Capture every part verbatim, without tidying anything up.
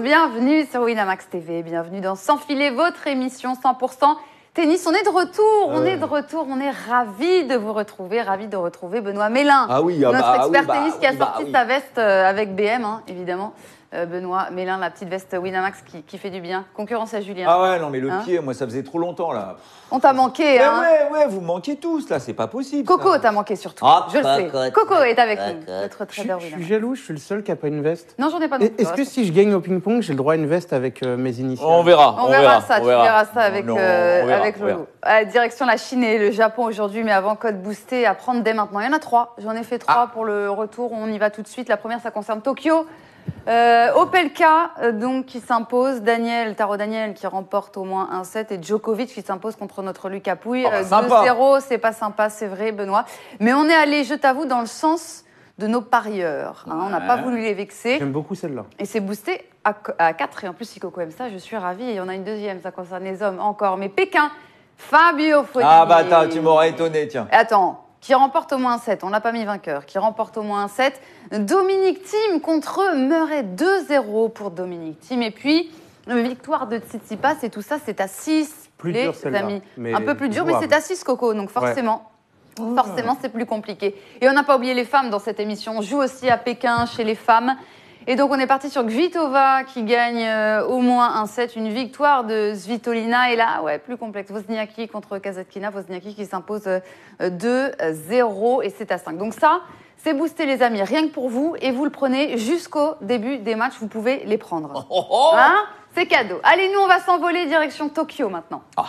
bienvenue sur Winamax T V, bienvenue dans Sans filet, votre émission cent pour cent tennis. On est de retour, on euh... est de retour, on est ravis de vous retrouver, ravis de retrouver Benoît Mélin, ah oui, ah notre bah, expert oui, bah, tennis qui a oui, sorti bah, sa oui. veste avec B M, hein, évidemment. Euh, Benoît Mélin, la petite veste Winamax qui, qui fait du bien. Concurrence à Julien. Ah ouais, non mais le hein pied, moi ça faisait trop longtemps là. On t'a manqué, mais hein. Ouais, ouais, vous me manquez tous là, c'est pas possible. Coco t'a manqué surtout, ah, je le sais. cocotte, Coco est avec cocotte. nous, notre trader Je, je suis jaloux, je suis le seul qui n'a pas une veste. Non, j'en ai pas non plus. Est-ce que si je gagne au ping-pong, j'ai le droit à une veste avec euh, mes initiales? On verra. On, on verra, verra ça, on tu verra. verras ça avec, non, euh, verra, avec Lolo. À direction la Chine et le Japon aujourd'hui, mais avant, code boosté à prendre dès maintenant. Il y en a trois, j'en ai fait trois ah. pour le retour, on y va tout de suite. La première, ça concerne Tokyo. Euh, Opelka, euh, donc, qui s'impose, Daniel, Taro Daniel qui remporte au moins un set et Djokovic qui s'impose contre notre Lucas Pouille. Oh, bah, euh, deux zéro, c'est pas sympa, c'est vrai, Benoît. Mais on est allé, je t'avoue, dans le sens de nos parieurs. Hein, ouais. On n'a pas voulu les vexer. J'aime beaucoup celle-là. Et c'est boosté à, à quatre. Et en plus, si Coco aime ça, je suis ravie. Et on a une deuxième, ça concerne les hommes encore. Mais Pékin, Fabio Fognini. Ah bah attends, tu m'aurais étonné, tiens. Attends. Qui remporte au moins un set, on l'a pas mis vainqueur, qui remporte au moins un set. Dominic Thiem contre Murray, deux zéro pour Dominic Thiem. Et puis, victoire de Tsitsipas et tout ça, c'est à six. Plus les dur celle-là. amis. Mais un peu plus dur, jouable. mais c'est à six, Coco, donc forcément. Ouais. Forcément, c'est plus compliqué. Et on n'a pas oublié les femmes dans cette émission. On joue aussi à Pékin chez les femmes. Et donc, on est parti sur Kvitova qui gagne euh, au moins un set. Une victoire de Svitolina. Et là, ouais, plus complexe. Wozniacki contre Kasatkina. Wozniacki qui s'impose euh, deux zéro et c'est à cinq. Donc ça, c'est boosté, les amis. Rien que pour vous. Et vous le prenez jusqu'au début des matchs. Vous pouvez les prendre. Oh, oh. Hein ? C'est cadeau. Allez, nous, on va s'envoler direction Tokyo maintenant. Ah.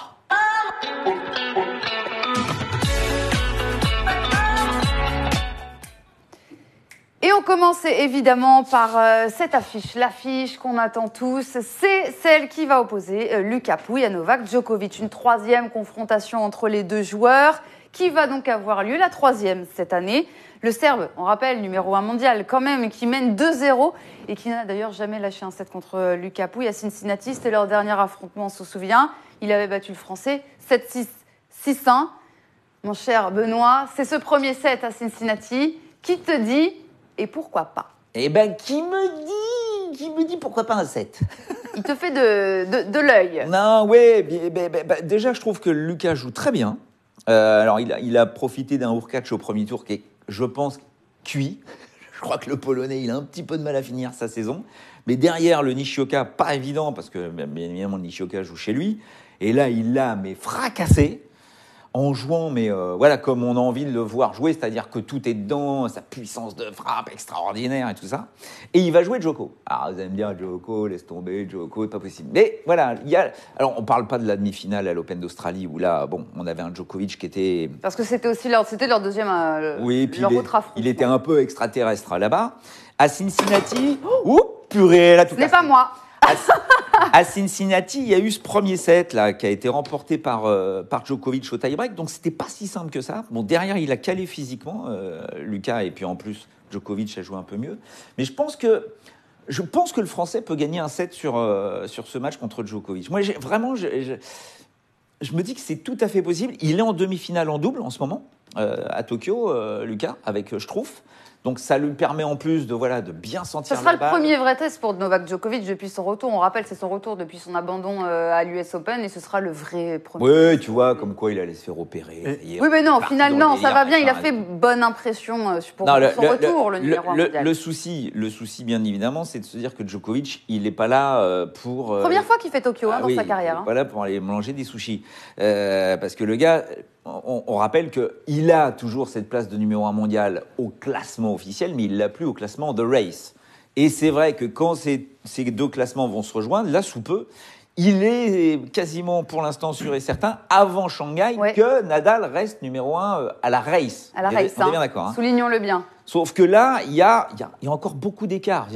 Et on commence évidemment par euh, cette affiche, l'affiche qu'on attend tous. C'est celle qui va opposer euh, Lucas Pouille à Novak Djokovic. Une troisième confrontation entre les deux joueurs qui va donc avoir lieu, la troisième cette année. Le Serbe, on rappelle, numéro un mondial quand même, qui mène deux zéro et qui n'a d'ailleurs jamais lâché un set contre euh, Lucas Pouille à Cincinnati. C'était leur dernier affrontement, on se souvient. Il avait battu le Français sept six, six un. Mon cher Benoît, c'est ce premier set à Cincinnati qui te dit... Et pourquoi pas? Eh ben, qui me dit, qui me dit pourquoi pas un set? Il te fait de, de, de l'œil. Non, ouais, bah, bah, bah, déjà, je trouve que Lucas joue très bien. Euh, alors, il a, il a profité d'un Hurkacz au premier tour qui est, je pense, cuit. Je crois que le Polonais, il a un petit peu de mal à finir sa saison. Mais derrière, le Nishioka, pas évident, parce que, bien évidemment, le Nishioka joue chez lui. Et là, il l'a, mais fracassé. En jouant, mais euh, voilà, comme on a envie de le voir jouer, c'est-à-dire que tout est dedans, sa puissance de frappe extraordinaire et tout ça. Et il va jouer Djoko. Alors, vous allez me dire, Djoko, laisse tomber, Djoko, c'est pas possible. Mais voilà, il y a... Alors, on parle pas de la demi-finale à l'Open d'Australie, où là, bon, on avait un Djokovic qui était... Parce que c'était aussi leur, c'était leur deuxième, euh, oui, puis leur il, autre affrontement. il était un peu extraterrestre là-bas. À Cincinnati, ouh, purée, là, tout Ce n'est pas moi. À Cincinnati, il y a eu ce premier set là, qui a été remporté par, euh, par Djokovic au tie-break, donc c'était pas si simple que ça. Bon, derrière, il a calé physiquement, euh, Lucas, et puis en plus, Djokovic a joué un peu mieux. Mais je pense que, je pense que le Français peut gagner un set sur, euh, sur ce match contre Djokovic. Moi, j'ai, vraiment, je, je, je me dis que c'est tout à fait possible. Il est en demi-finale en double en ce moment, euh, à Tokyo, euh, Lucas, avec Struff. Donc ça lui permet en plus de, voilà, de bien sentir Ce sera la le balle. premier vrai test pour Novak Djokovic depuis son retour. On rappelle, c'est son retour depuis son abandon euh, à l'U S Open et ce sera le vrai premier. Oui, tu vois, comme quoi il allait se faire opérer. Et... Oui, mais non, au final, non, ça va bien. Il a fait bonne impression euh, pour, non, le, son le, retour, le, le numéro le, un mondial. Le souci, le souci, bien évidemment, c'est de se dire que Djokovic, il n'est pas là euh, pour... Euh, Première fois qu'il fait Tokyo hein, ah, dans oui, sa carrière. Voilà, hein. Pour aller manger des sushis. Euh, parce que le gars... On, on rappelle qu'il a toujours cette place de numéro un mondial au classement officiel, mais il ne l'a plus au classement The Race. Et c'est vrai que quand ces, ces deux classements vont se rejoindre, là, sous peu, il est quasiment, pour l'instant, sûr et certain, avant Shanghai, ouais. que Nadal reste numéro un à la Race. À la Race, on est hein. bien d'accord. Hein. Soulignons-le bien. Sauf que là, il y a, y, a, y a encore beaucoup d'écart.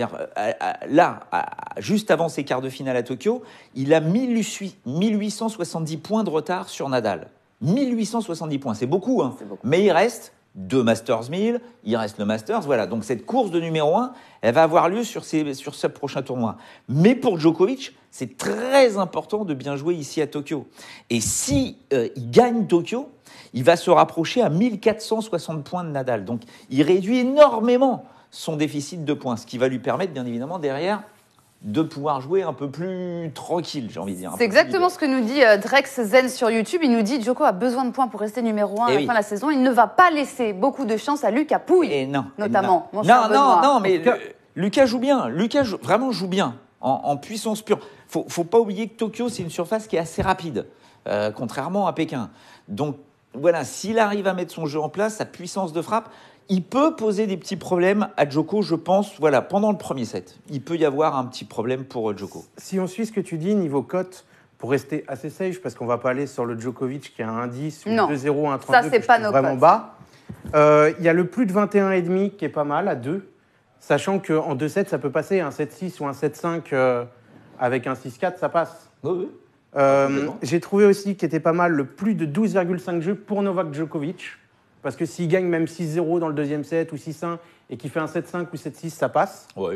Là, juste avant ses quarts de finale à Tokyo, il a mille huit cent soixante-dix points de retard sur Nadal. mille huit cent soixante-dix points, c'est beaucoup, hein. C'est beaucoup. Mais il reste deux Masters mille, il reste le Masters, voilà. Donc cette course de numéro un, elle va avoir lieu sur, ces, sur ce prochain tournoi. Mais pour Djokovic, c'est très important de bien jouer ici à Tokyo. Et si euh, il gagne Tokyo, il va se rapprocher à mille quatre cent soixante points de Nadal. Donc il réduit énormément son déficit de points, ce qui va lui permettre, bien évidemment, derrière, de pouvoir jouer un peu plus tranquille, j'ai envie de dire. C'est exactement ce que nous dit euh, Drex Zen sur YouTube. Il nous dit Djoko a besoin de points pour rester numéro un à Et la oui. fin de la saison. Il ne va pas laisser beaucoup de chance à Lucas Pouille, Et non. notamment. Et mon non, cher non, Benoît. non, mais Lucas- le- Lucas joue bien. Lucas joue- vraiment joue bien, en, en puissance pure. Faut, faut pas oublier que Tokyo, c'est une surface qui est assez rapide, euh, contrairement à Pékin. Donc voilà, s'il arrive à mettre son jeu en place, sa puissance de frappe, il peut poser des petits problèmes à Djoko, je pense, voilà, pendant le premier set. Il peut y avoir un petit problème pour Djoko. Si on suit ce que tu dis, niveau cote, pour rester assez safe, parce qu'on va pas aller sur le Djokovic qui a un dix, ou Non. deux zéro, un Ça, trente-deux, c'est que je pas trouve nos vraiment cotes. bas. Euh, Il y a le plus de vingt et un virgule cinq qui est pas mal, à deux, sachant qu'en deux sept, ça peut passer, un sept six ou un sept cinq euh, avec un six quatre, ça passe. Oui, oui. Euh, Complètement. J'ai trouvé aussi qu'il était pas mal le plus de douze virgule cinq jeux pour Novak Djokovic. Parce que s'il gagne même six zéro dans le deuxième set ou six un et qu'il fait un sept cinq ou sept six, ça passe. Ouais.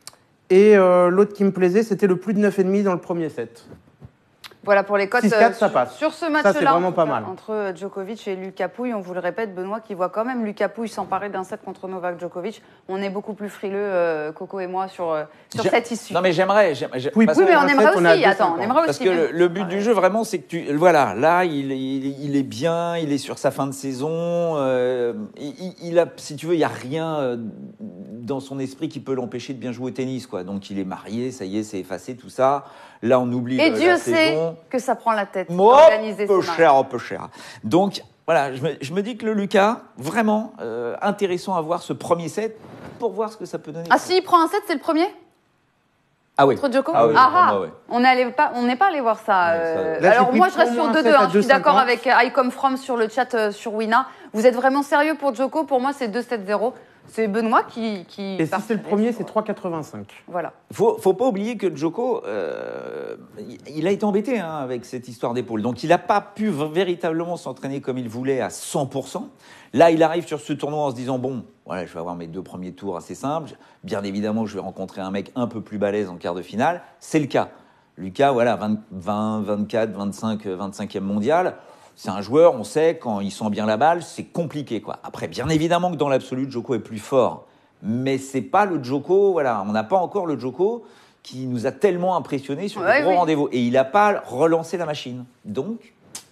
Et euh, l'autre qui me plaisait, c'était le plus de neuf virgule cinq dans le premier set. Voilà pour les cotes six quatre, euh, ça sur- passe. sur ce Ça, match-là. c'est vraiment en tout pas cas, mal. Entre Djokovic et Lucas Pouille, on vous le répète, Benoît, qui voit quand même Lucas Pouille s'emparer d'un set contre Novak Djokovic. On est beaucoup plus frileux, euh, Coco et moi, sur, euh, sur J'ai- cette issue. Non, mais j'aimerais. j'aime- j'aime- Oui, parce oui, que- mais on un aimerait set, on est à aussi. deux Attends, on cinquante. aimerait Parce aussi. que bien le, sûr. le but du jeu, vraiment, c'est que tu. Voilà, là, il, il, il est bien, il est sur sa fin de saison. euh, il, il a, si tu veux, il n'y a rien euh, dans son esprit qui peut l'empêcher de bien jouer au tennis, quoi. Donc, il est marié, ça y est, c'est effacé, tout ça. Là, on oublie Et le- Dieu la sait saison. que ça prend la tête Moi, d'organiser peu ces matchs. cher, peu cher. Donc, voilà, je me, je me dis que le Lucas, vraiment euh, intéressant à voir ce premier set pour voir ce que ça peut donner. Ah, s'il prend un set, c'est le premier Ah oui. contre Djoko Ah oui, ah, pour ah. moi, ouais. On n'est allé pas, on n'est pas allé voir ça. Ouais, ça- euh, Là, j'ai alors pris moi, je pour reste sur moi un deux set deux. à hein. Je suis d'accord deux avec euh, Icom From sur le chat euh, sur Wina. Vous êtes vraiment sérieux pour Djoko? Pour moi, c'est deux sept zéro. C'est Benoît qui. qui Et si c'est le partirait premier, sur- c'est trois quatre-vingt-cinq. Voilà. Faut, faut pas oublier que Djoko, euh, il a été embêté hein, avec cette histoire d'épaule. Donc, il n'a pas pu v- véritablement s'entraîner comme il voulait à cent pour cent. Là, il arrive sur ce tournoi en se disant bon, voilà, je vais avoir mes deux premiers tours assez simples. Bien évidemment, je vais rencontrer un mec un peu plus balèze en quart de finale. C'est le cas. Lucas, voilà, vingt, vingt, vingt-quatre, vingt-cinq, vingt-cinquième mondial. C'est un joueur, on sait, quand il sent bien la balle, c'est compliqué, quoi. Après, bien évidemment que dans l'absolu, Djoko est plus fort. Mais c'est pas le Djoko, voilà, on n'a pas encore le Djoko qui nous a tellement impressionnés sur Ouais, le gros oui. rendez-vous. Et il n'a pas relancé la machine. Donc,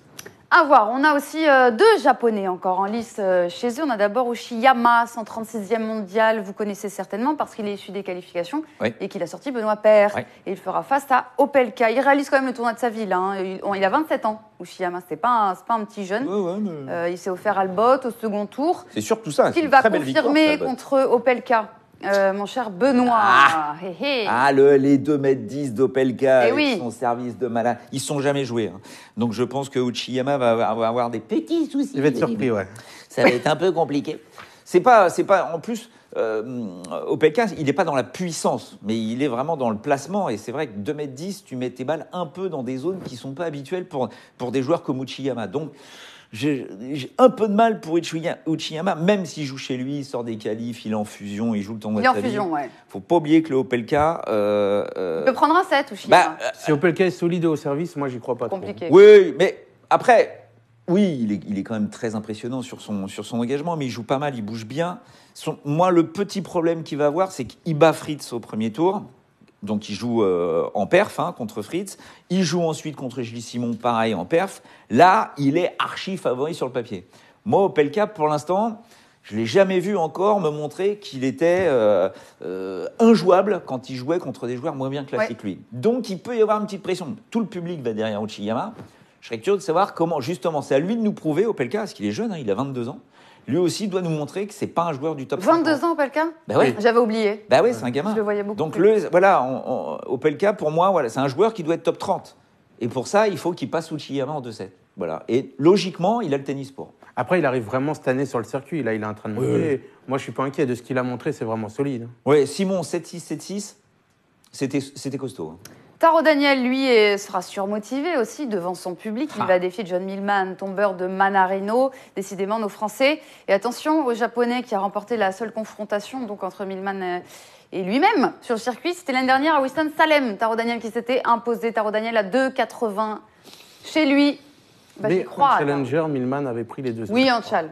À voir. On a aussi euh, deux Japonais encore en lice euh, chez eux. On a d'abord Uchiyama, cent trente-sixième mondial. Vous connaissez certainement parce qu'il est issu des qualifications Oui. et qu'il a sorti Benoît Paire. Oui. Et il fera face à Opelka. Il réalise quand même le tournoi de sa ville. Hein. Il, on- il a vingt-sept ans, Uchiyama. C'est pas un, c'est pas un petit jeune. ouais, ouais, mais... Euh, il s'est offert Albot au second tour. c'est surtout ça. c'est Qu'il une va très belle victoire, confirmer ça, Albot. contre Opelka. Euh, mon cher Benoît. Ah. Hé, hé. Ah, le, les deux mètres dix d'Opelka Eh avec oui. son service de malade. Ils ne sont jamais joués. hein. Donc, je pense que Uchiyama va, va- va avoir des petits soucis. Il va être surpris, ouais. Ça va être un peu compliqué. C'est pas, c'est pas. En plus, euh, Opelka, il n'est pas dans la puissance, mais il est vraiment dans le placement. Et c'est vrai que deux mètres dix, tu mets tes balles un peu dans des zones qui sont pas habituelles pour pour des joueurs comme Uchiyama. Donc j'ai j'ai un peu de mal pour Uchiya- Uchiyama, même s'il joue chez lui, il sort des qualifs, il est en fusion, il joue le tournoi Il est en de sa vie. fusion, ouais. Faut pas oublier que le Opelka. Euh, euh, Il peut prendre un set, Uchiyama. bah, euh, Si Opelka est solide au service, moi, j'y crois pas trop. Compliqué. oui, mais après, oui, il est, il est quand même très impressionnant sur son, sur son engagement, mais il joue pas mal, il bouge bien. Son- moi, le petit problème qu'il va avoir, c'est qu'il bat Fritz au premier tour. Donc, il joue euh, en perf hein, contre Fritz. Il joue ensuite contre Gilles Simon, pareil, en perf. Là, il est archi favori sur le papier. Moi, Opelka, pour l'instant, je ne l'ai jamais vu encore me montrer qu'il était euh, euh, injouable quand il jouait contre des joueurs moins bien classés Ouais. que lui. Donc, il peut y avoir une petite pression. Tout le public va derrière Uchiyama. Je serais curieux de savoir comment, justement, c'est à lui de nous prouver, Opelka, parce qu'il est jeune, hein, il a vingt-deux ans. Lui aussi doit nous montrer que c'est pas un joueur du top cinquante. vingt-deux ans, Opelka. Bah ouais. J'avais oublié. Bah ouais, c'est un gamin. Je le voyais beaucoup Donc plus. le, voilà, on, on, Opelka, pour moi, voilà, c'est un joueur qui doit être top trente. Et pour ça, il faut qu'il passe Uchiyama en deux sept. Voilà. Et logiquement, il a le tennis pour. Après, il arrive vraiment cette année sur le circuit. Là, il est en train de Oui, monter. Moi, je suis pas inquiet de ce qu'il a montré. C'est vraiment solide. Ouais, Simon, sept six, sept six, c'était, c'était costaud. hein. Taro Daniel, lui, est- sera surmotivé aussi devant son public. Il Ah. va défier John Millman, tombeur de Manarino. Décidément, nos Français. Et attention au Japonais qui a remporté la seule confrontation donc entre Millman euh, et lui-même sur le circuit. C'était l'année dernière à Winston-Salem. Taro Daniel qui s'était imposé. Taro Daniel à deux quatre-vingts chez lui. Bah, j'y Mais crois. en attends. Challenger, Millman avait pris les deux. Oui, en chal.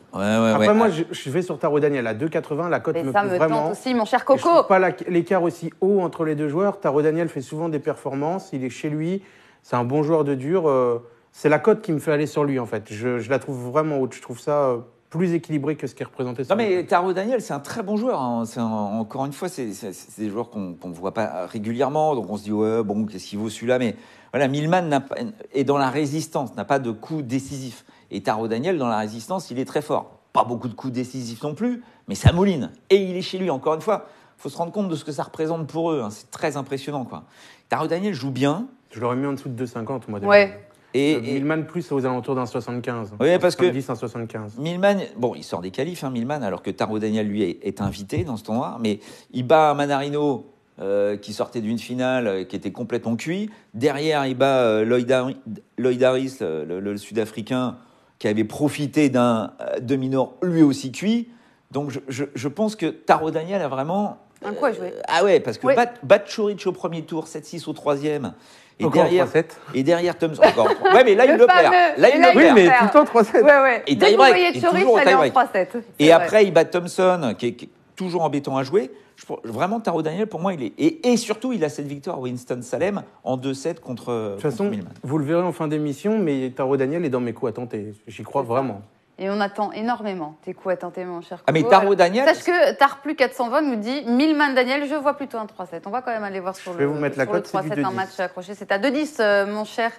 Ouais, ouais, Après, ouais. moi, Ah, je, je vais sur Taro Daniel à deux quatre-vingts. La cote Mais me ça plaît me vraiment. tente aussi, mon cher Et je Coco. trouve pas la- l'écart aussi haut entre les deux joueurs. Taro Daniel fait souvent des performances. Il est chez lui. C'est un bon joueur de dur. euh, C'est la cote qui me fait aller sur lui, en fait. Je, je la trouve vraiment haute. Je trouve ça euh, plus équilibré que ce qui est représenté sur Non les mais cotes. Taro Daniel, c'est un très bon joueur. Hein. C'est un- encore une fois, c'est c'est- c'est des joueurs qu'on qu'on ne voit pas régulièrement, donc on se dit ouais bon, qu'est-ce qu'il vaut celui-là. Mais voilà, Millman n'a pas- est dans la résistance, n'a pas de coup décisif. Et Taro Daniel dans la résistance, il est très fort. Pas beaucoup de coups décisifs non plus, mais ça mouline. Et il est chez lui. Encore une fois, il faut se rendre compte de ce que ça représente pour eux. Hein. C'est très impressionnant quoi. Taro Daniel joue bien. Je l'aurais mis en dessous de deux cinquante, moi. déjà. Ouais. Et, Euh, et- Millman plus aux alentours d'un soixante-quinze. Oui, parce que- soixante-dix, un soixante-quinze. Millman, bon, il sort des qualifs, hein, Millman, alors que Taro Daniel, lui, est, est invité dans ce tournoi. Mais il bat Manarino, euh, qui sortait d'une finale, euh, qui était complètement cuit. Derrière, il bat euh, Lloyd, Har- Lloyd Harris, le, le- le Sud-Africain, qui avait profité d'un euh, demi-nord lui aussi cuit. Donc, je, je- je pense que Taro Daniel a vraiment... Un coup à jouer. Ah ouais, parce que Oui. battre bat Choric au premier tour, sept six au troisième, et Encore derrière, trois sept. et derrière Thompson... Encore, ouais, mais là, il Le le perd. fameux- Là, il et le là, il Oui, perd. mais faire. tout le temps trois sept. Ouais, ouais. Et Dès que vous tie-break, voyez et Choric, toujours au allez en tie-break. trois sept. Et C'est après, vrai. il bat Thompson, qui est, qui est toujours embêtant à jouer. Je, pense- vraiment, Taro Daniel, pour moi, il est. Et, et surtout, il a cette victoire Winston-Salem en deux sept contre, De toute contre façon, Millman. vous le verrez en fin d'émission, mais Taro Daniel est dans mes coups à tenter. J'y crois C'est ça. vraiment. Et on attend énormément tes coups à tenter, mon cher Coco. Ah, mais Taro Alors, Daniel. Sache que Tarplu quatre cent vingt nous dit Millman Daniel, je vois plutôt un trois sept. On va quand même aller voir sur Je le, vais vous mettre la sur le cote, c'est du trois sept, un deux dix. match accroché. C'est à deux dix, euh, mon cher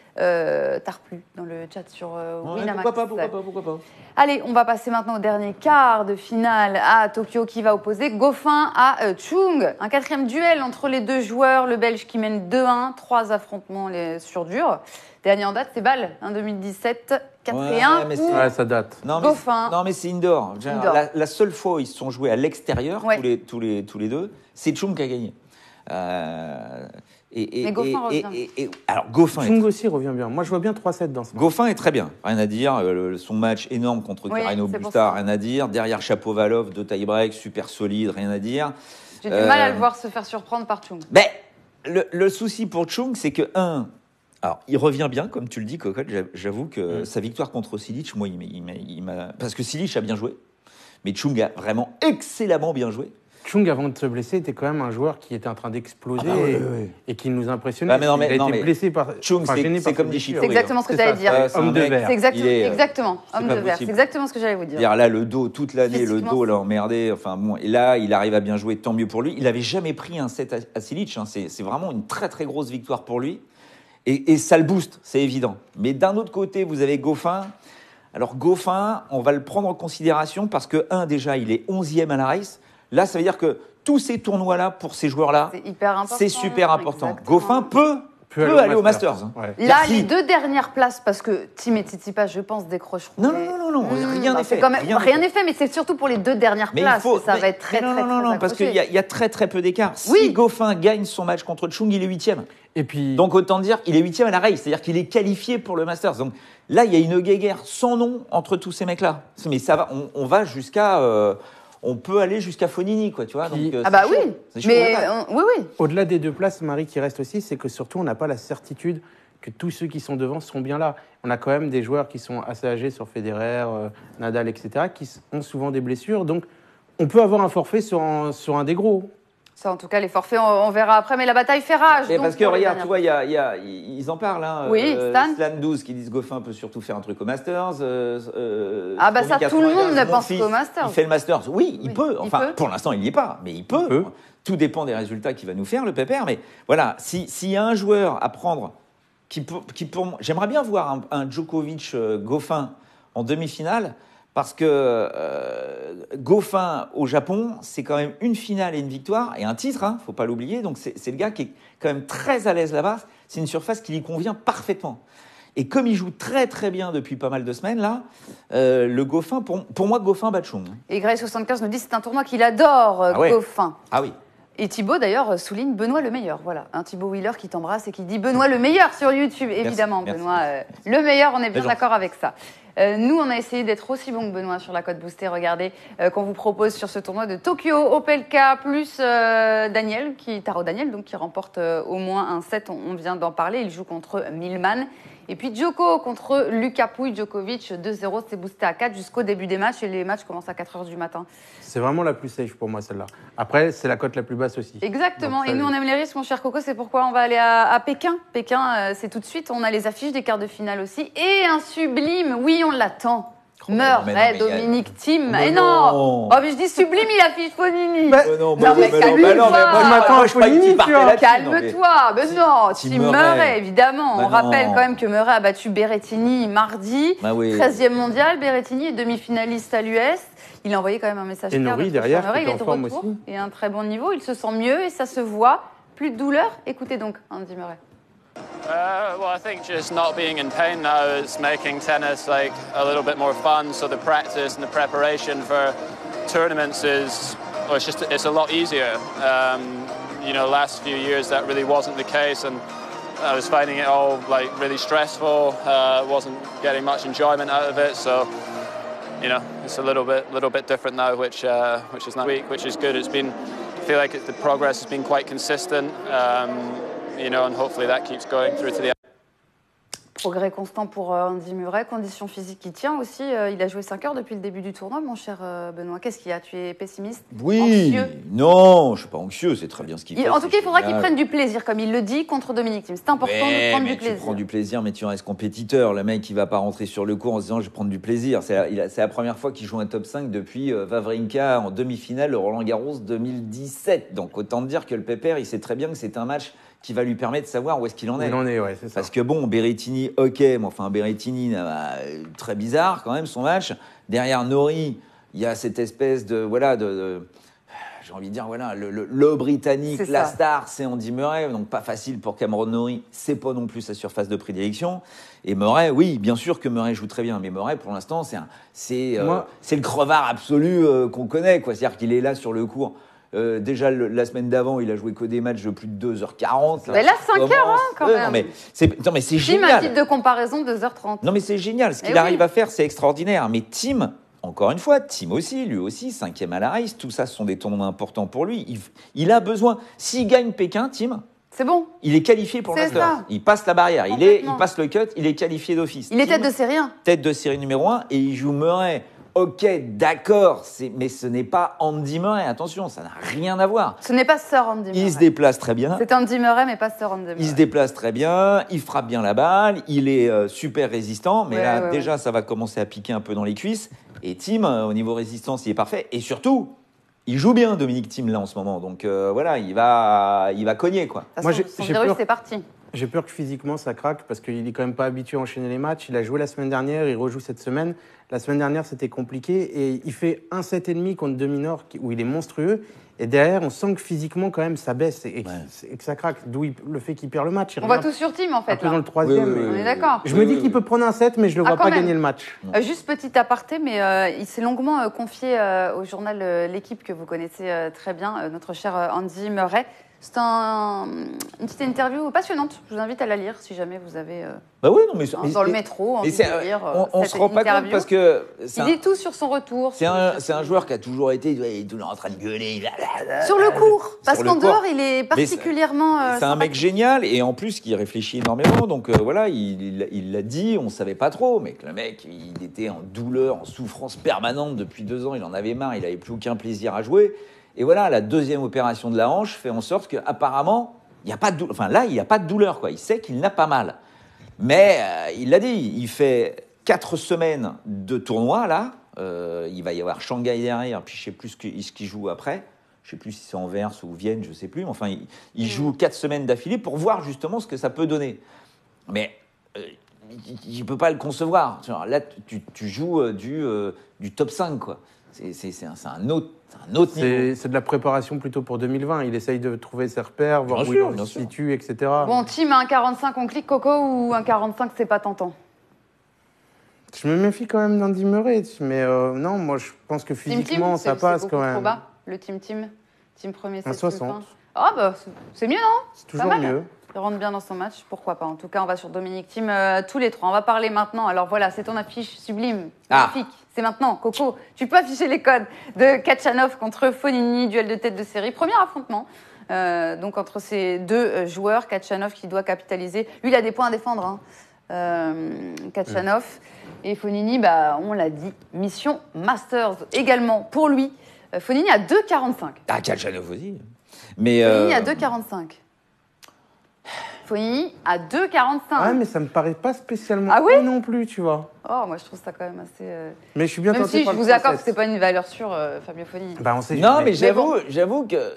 euh, Tarplu, dans le chat sur euh, Ouais, Winamax. pourquoi pas, pourquoi pas, pourquoi pas. Allez, on va passer maintenant au dernier quart de finale à Tokyo qui va opposer Goffin à euh, Chung. Un quatrième duel entre les deux joueurs, le Belge qui mène deux un, trois affrontements les, sur dur. Dernier en date, c'est Bâle, en deux mille dix-sept, quatre Ouais, et un mais pour... c'est- Ouais, ça date. Non, mais, Goffin. non, mais c'est indoor. Je veux dire, Indoor. La, la seule fois où ils se sont joués à l'extérieur, Ouais. tous, les, tous, les, tous les deux, c'est Chung qui a gagné. Euh, et, et, Mais Goffin et- revient. et- et- alors, Goffin est Chung aussi revient bien. Moi, je vois bien trois sept dans ce match. Goffin est très bien, rien à dire. Euh, le- son match énorme contre Oui, Carreno c'est pour Busta, ça. rien à dire. Derrière Chapovalov, deux tie-break, super solide, rien à dire. J'ai du Euh, mal à le voir se faire surprendre par Chung. Ben, le, le souci pour Chung, c'est que, un, alors, il revient bien, comme tu le dis, Cocotte. j'a- J'avoue que Mm. sa victoire contre Silic, moi, il m'a- il m'a- il m'a. Parce que Silic a bien joué, mais Chung a vraiment excellemment bien joué. Chung, avant de se blesser, était quand même un joueur qui était en train d'exploser Ah bah oui, et, oui, oui. et qui nous impressionnait. Ah, mais non, mais- il a non, été mais blessé par. Chung, enfin, c'est- gêné c'est par comme ses des blessures. chiffres. C'est exactement ce que C'est j'allais ça. dire. Ouais, c'est un Homme de mec- verre. C'est exactement, il est, euh, exactement, c'est homme pas de verre. C'est possible. exactement ce que j'allais vous dire. Dire là, le dos, toute l'année, le Physiquement, dos c'est- l'a emmerdé. Enfin, bon, et là, il arrive à bien jouer, tant mieux pour lui. Il n'avait jamais pris un set à, à Silic. Hein. C'est c'est vraiment une très, très grosse victoire pour lui. Et, et ça le booste, c'est évident. Mais d'un autre côté, vous avez Goffin. Alors, Goffin, on va le prendre en considération parce que, un, déjà, il est onzième à la race. Là, ça veut dire que tous ces tournois-là, pour ces joueurs-là, C'est hyper important. c'est super important. Exactement. Goffin peut, peut, Peut aller au Masters. hein. Ouais. Là, Si. les deux dernières places, parce que Tim et Tsitsipas, je pense, décrocheront. Non, les- non, non, non, non, Mmh, rien bah, n'est c'est fait, quand même- rien Rien n'est n'est fait, mais c'est surtout pour les deux dernières Mais places il faut. que ça mais- va être très, mais non, très, non, très non, non, parce accroché. qu'il y, a- il y a très, très peu d'écart. Oui. Si Goffin gagne son match contre Chung, il est huitième. Et puis, Donc autant dire qu'il est huitième à la race, c'est-à-dire qu'il est qualifié pour le Masters. Donc là, il y a une guéguerre sans nom entre tous ces mecs-là. Mais ça va, on, on va jusqu'à, euh, on peut aller jusqu'à Fonini, quoi, tu vois. Qui- Donc, euh, Ah c'est bah chaud. oui, C'est chaud, mais voilà. on- oui, oui. au-delà des deux places, Marie, qui reste aussi, c'est que surtout, on n'a pas la certitude que tous ceux qui sont devant seront bien là. On a quand même des joueurs qui sont assez âgés sur Federer, euh, Nadal, et cetera, qui s- ont souvent des blessures. Donc, on peut avoir un forfait sur un, sur un des gros. Ça, en tout cas, les forfaits, on, on verra après, mais la bataille fait rage. Mais donc, parce que pour les regarde, dernières. tu vois, il y a, il y a- ils en parlent. Hein, Oui, Stan. Slan douze qui disent Goffin peut surtout faire un truc au Masters. euh, euh, Ah bah ça, Stormy tout le monde quatre-vingt-quinze, ne pense Monfils, qu'au Masters. Il fait le Masters. Oui, il Oui, peut. il Enfin, peut. pour l'instant, il n'y est pas, mais il peut. peut. Tout dépend des résultats qu'il va nous faire, le pépère. Mais voilà, si- s'il y a un joueur à prendre qui, pour- qui pour moi, j'aimerais bien voir un, un Djokovic euh, Goffin en demi-finale. Parce que euh, Goffin au Japon, c'est quand même une finale et une victoire et un titre, hein, faut pas l'oublier. Donc c'est c'est le gars qui est quand même très à l'aise là-bas. C'est une surface qui lui convient parfaitement. Et comme il joue très très bien depuis pas mal de semaines là, euh, le Goffin, pour, pour moi, Goffin bat Chung. Et Grey soixante-quinze nous dit que c'est un tournoi qu'il adore, euh, Ah ouais. Goffin. Ah oui. Et Thibaut, d'ailleurs, souligne Benoît le meilleur. Voilà, un Thibaut Wheeler qui t'embrasse et qui dit Benoît le meilleur sur YouTube. Évidemment, merci, Benoît, euh, le meilleur, on est bien gentil. d'accord avec ça. Euh, nous, on a essayé d'être aussi bon que Benoît sur la cote boostée. Regardez, euh, qu'on vous propose sur ce tournoi de Tokyo, Opelka, plus euh, Daniel, qui, Taro Daniel, donc, qui remporte euh, au moins un set. On, on vient d'en parler. Il joue contre Millman. Et puis Djoko contre Lucas Pouille, Djokovic deux zéro, c'est boosté à quatre jusqu'au début des matchs et les matchs commencent à quatre heures du matin. C'est vraiment la plus safe pour moi, celle-là. Après, c'est la cote la plus basse aussi. Exactement. Donc, et nous, on aime les risques, mon cher Coco. C'est pourquoi on va aller à, à Pékin. Pékin, euh, c'est tout de suite. On a les affiches des quarts de finale aussi. Et un sublime, oui, on l'attend. Oh, Murray, mais non, mais Dominic a... Thiem. Mais Et non. non. Oh, mais je dis sublime, il affiche Fonini. Bah, Euh, non, Non, mais mais calme-toi. mais non, mais moi, Je m'attends moi, à je croyais Fognini, qu'il partait tu vois. là-dessus, non, mais- Calme-toi. Mais non, Tim Tim Murray. Murray, évidemment. Bah on rappelle non. quand même que Murray a battu Berrettini mardi. Bah oui. treizième mondial. Berrettini est demi-finaliste à l'U S. Il a envoyé quand même un message Et clair Norrie, de Christian derrière, Murray. qui Il est est en de forme retour aussi. et à un très bon niveau. Il se sent mieux et ça se voit. Plus de douleur. Écoutez donc Andy Murray. Uh, well, I think just not being in pain now is making tennis like a little bit more fun. So the practice and the preparation for tournaments is, well, it's just it's a lot easier. Um, you know, last few years that really wasn't the case, and I was finding it all like really stressful. Uh, wasn't getting much enjoyment out of it. So, you know, it's a little bit little bit different now, which uh, which is not week, which is good. It's been, I feel like it, the progress has been quite consistent. Um, You know, and hopefully that keeps going through to the end. Progrès constant pour euh, Andy Murray, condition physique qui tient aussi. Euh, il a joué cinq heures depuis le début du tournoi, mon cher euh, Benoît. Qu'est-ce qu'il y a? Tu es pessimiste? Oui, Anxieux? non, je suis pas anxieux, c'est très bien ce qu'il Il- fait. En tout c'est cas, il faudra qu'il génial. prenne du plaisir, comme il le dit, contre Dominic Thiem. C'est important Ouais, de prendre mais du plaisir. Tu prends du plaisir, mais tu restes compétiteur. Le mec, il va pas rentrer sur le court en se disant je vais prendre du plaisir. C'est la, il a- c'est la première fois qu'il joue un top cinq depuis euh, Wawrinka en demi-finale de Roland Garros deux mille dix-sept. Donc autant dire que le Pépère, il sait très bien que c'est un match qui va lui permettre de savoir où est-ce qu'il en est. Il en est, ouais, c'est ça. Parce que bon, Berrettini, ok, mais enfin Berrettini, euh, très bizarre quand même son match. Derrière Norrie, il y a cette espèce de voilà de, de- j'ai envie de dire voilà le, le, le britannique, C'est la ça. star, c'est Andy Murray, donc pas facile pour Cameron Norrie. C'est pas non plus sa surface de prédilection. Et Murray, oui, bien sûr que Murray joue très bien, mais Murray pour l'instant c'est un, c'est euh, Moi- c'est le crevard absolu euh, qu'on connaît quoi. C'est-à-dire qu'il est là sur le court. Euh, déjà, le- la semaine d'avant, il a joué que des matchs de plus de deux heures quarante. Mais là, ça cinq heures, hein, quand Ouais, même. Non, mais c'est, non, mais c'est Thiem, un génial. titre de comparaison, deux heures trente. Non, mais c'est génial. Ce qu'il Eh oui. arrive à faire, c'est extraordinaire. Mais Thiem, encore une fois, Thiem aussi, lui aussi, cinquième à la race, tout ça, ce sont des tournois importants pour lui. Il, il a besoin. S'il gagne Pékin, Thiem, C'est bon. il est qualifié pour le C'est Masters. ça. Il passe la barrière. Il, est, Complètement. il passe le cut, il est qualifié d'office. Il est Thiem, tête de série un. tête de série numéro un et il joue Murray. Ok, d'accord, c'est, mais ce n'est pas Andy Murray. Attention, ça n'a rien à voir. Ce n'est pas Sir Andy Murray. Il se déplace très bien. C'est Andy Murray, mais pas Sir Andy Murray. Il se déplace très bien, il frappe bien la balle, il est euh, super résistant, mais Ouais, là ouais, déjà ça va commencer à piquer un peu dans les cuisses. Et Thiem, euh, au niveau résistance, il est parfait. Et surtout, il joue bien Dominic Thiem là en ce moment. Donc euh, voilà, il va, il va cogner quoi. De toute Moi, façon, j'ai- son j'ai virus, peur. c'est parti. J'ai peur que physiquement ça craque parce qu'il est quand même pas habitué à enchaîner les matchs. Il a joué la semaine dernière, il rejoue cette semaine. La semaine dernière, c'était compliqué et il fait un sept virgule cinq contre Dominor qui- où il est monstrueux. Et derrière, on sent que physiquement, quand même, ça baisse et, que- Ouais. et que ça craque. D'où il- le fait qu'il perd le match. Il On va revient tout sur Thiem, en un fait. peu là. dans le troisième. Oui, oui, On oui, est d'accord. Je me dis qu'il peut prendre un set, mais je le Ah, vois quand pas même. gagner le match. Euh, juste petit aparté, mais euh, il s'est longuement euh, confié euh, au journal euh, L'équipe que vous connaissez euh, très bien, euh, notre cher euh, Andy Murray. C'est un- une petite interview passionnante. Je vous invite à la lire si jamais vous avez euh, Bah oui, non mais, hein, mais- dans le mais- métro mais envie c'est, de lire euh, on, on cette se rend pas compte interview. parce que c'est Il un, dit tout sur son retour. c'est sur- un, sur- c'est un joueur qui a toujours été il est toujours en train de gueuler. Sur le court, parce Sur le qu'en court. dehors, il est Mais c'est- particulièrement. euh, C'est un mec sympathique. génial et en plus qui réfléchit énormément. Donc euh, voilà, il il- il l'a dit, on savait pas trop, mais que le mec, il était en douleur, en souffrance permanente depuis deux ans. Il en avait marre, il avait plus aucun plaisir à jouer. Et voilà, la deuxième opération de la hanche fait en sorte qu'apparemment, il y a pas de, dou- enfin là, il n'y a pas de douleur quoi. Il sait qu'il n'a pas mal, mais euh, il l'a dit, il fait quatre semaines de tournoi là. Euh, il va y avoir Shanghai derrière, puis je sais plus ce qu'il ce qu'il joue après. Je sais plus si c'est Anvers ou Vienne, je sais plus. Mais enfin, il, il joue quatre semaines d'affilée pour voir justement ce que ça peut donner. Mais euh, il ne peut pas le concevoir. Tu vois, là, tu, tu joues euh, du, euh, du top cinq, quoi. C'est, c'est, c'est, un, c'est un autre, c'est un autre niveau. C'est c'est de la préparation plutôt pour deux mille vingt. Il essaye de trouver ses repères, voir Bien où sûr, il bien se sûr. situe, et cetera. Bon, Thiem à un quarante-cinq, on clique Coco ou un quarante-cinq, c'est pas tentant. Je me méfie quand même d'Andy Murray, mais euh, non, moi je pense que Team Team, physiquement c'est- ça passe c'est quand beaucoup trop même. bas, le Team Team. Team premier, c'est Un Team soixante. fin. Ah bah c'est- c'est mieux, non? C'est toujours mal. mieux. Il rentre bien dans son match, pourquoi pas. En tout cas, on va sur Dominic Thiem euh, tous les trois. On va parler maintenant. Alors voilà, c'est ton affiche sublime, Ah. magnifique. C'est maintenant, Coco. Tu peux afficher les codes de Kachanov contre Fognini, duel de tête de série. Premier affrontement. Euh, donc entre ces deux euh, joueurs, Kachanov qui doit capitaliser. Lui, il a des points à défendre. Hein. euh, Kachanov. Et Fognini, bah, on l'a dit, mission Masters également pour lui. Euh, Fognini à deux quarante-cinq. Ah, Kachanov aussi. Mais, Fognini euh, à deux quarante-cinq. Fognini à deux quarante-cinq. Ouais, mais ça me paraît pas spécialement Ah oui haut non plus, tu vois. Oh, moi je trouve ça quand même assez. euh, Mais je suis bien Même tenté si je par le vous accorde trois que c'est sept. pas une valeur sûre, euh, Fabio Fognini. Bah, on sait Non, jamais. mais j'avoue, bon. j'avoue que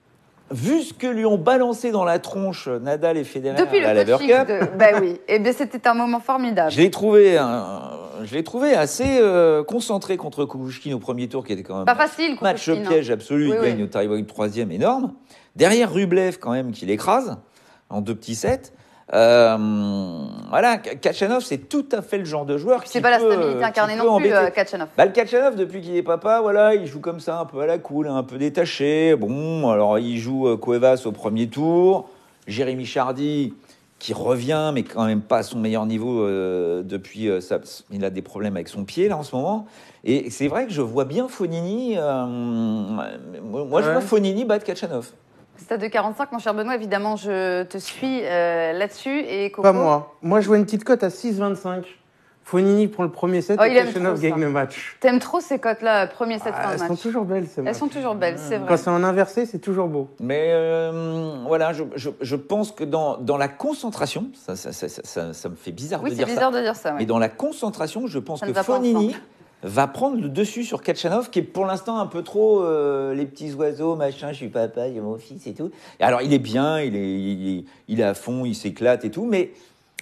vu ce que lui ont balancé dans la tronche Nadal et Federer Depuis le à la Lever coaching Cup, de. Bah oui, et bien c'était un moment formidable. je l'ai trouvé, un- je l'ai trouvé assez euh, concentré contre Kukushkin au premier tour, qui était quand même Pas facile, match Kukushkin, hein. piège absolu. Oui, il oui. gagne au tie-break troisième, énorme. Derrière Rublev, quand même, qui l'écrase en deux petits sets. Euh, voilà, Kachanov, c'est tout à fait le genre de joueur qui C'est pas la peut, stabilité qui incarnée peut non plus, embêter. euh, Kachanov. Bah, le Kachanov, depuis qu'il est papa, voilà, il joue comme ça, un peu à la cool, un peu détaché. Bon, alors il joue euh, Cuevas au premier tour. Jérémy Chardy, qui revient, mais quand même pas à son meilleur niveau euh, depuis. Euh, ça, il a des problèmes avec son pied, là, en ce moment. Et c'est vrai que je vois bien Fognini. Euh, moi, je Ouais. vois Fognini battre Kachanov. C'est à deux quarante-cinq, mon cher Benoît. Évidemment, je te suis euh, là-dessus. Et Coco. Pas moi. Moi, je vois une petite cote à six vingt-cinq. Fognini prend le premier set Oh, et il aime Kachanov trop ça. gagne le match. T'aimes trop ces cotes-là, premier set, Ah, fin de elles match. sont toujours belles, ces Elles matchs. sont toujours belles, c'est vrai. Quand c'est en inversé, c'est toujours beau. Mais euh, voilà, je, je, je pense que dans, dans la concentration, ça, ça, ça, ça, ça- ça me fait bizarre Oui, de c'est dire bizarre ça. de dire ça. ouais. Mais dans la concentration, je pense Ça que ne va pas Fognini ensemble. va prendre le dessus sur Kachanov, qui est pour l'instant un peu trop euh, les petits oiseaux, machin, je suis papa, j'ai mon fils et tout. Et alors, il est bien, il est, il est, il est à fond, il s'éclate et tout, mais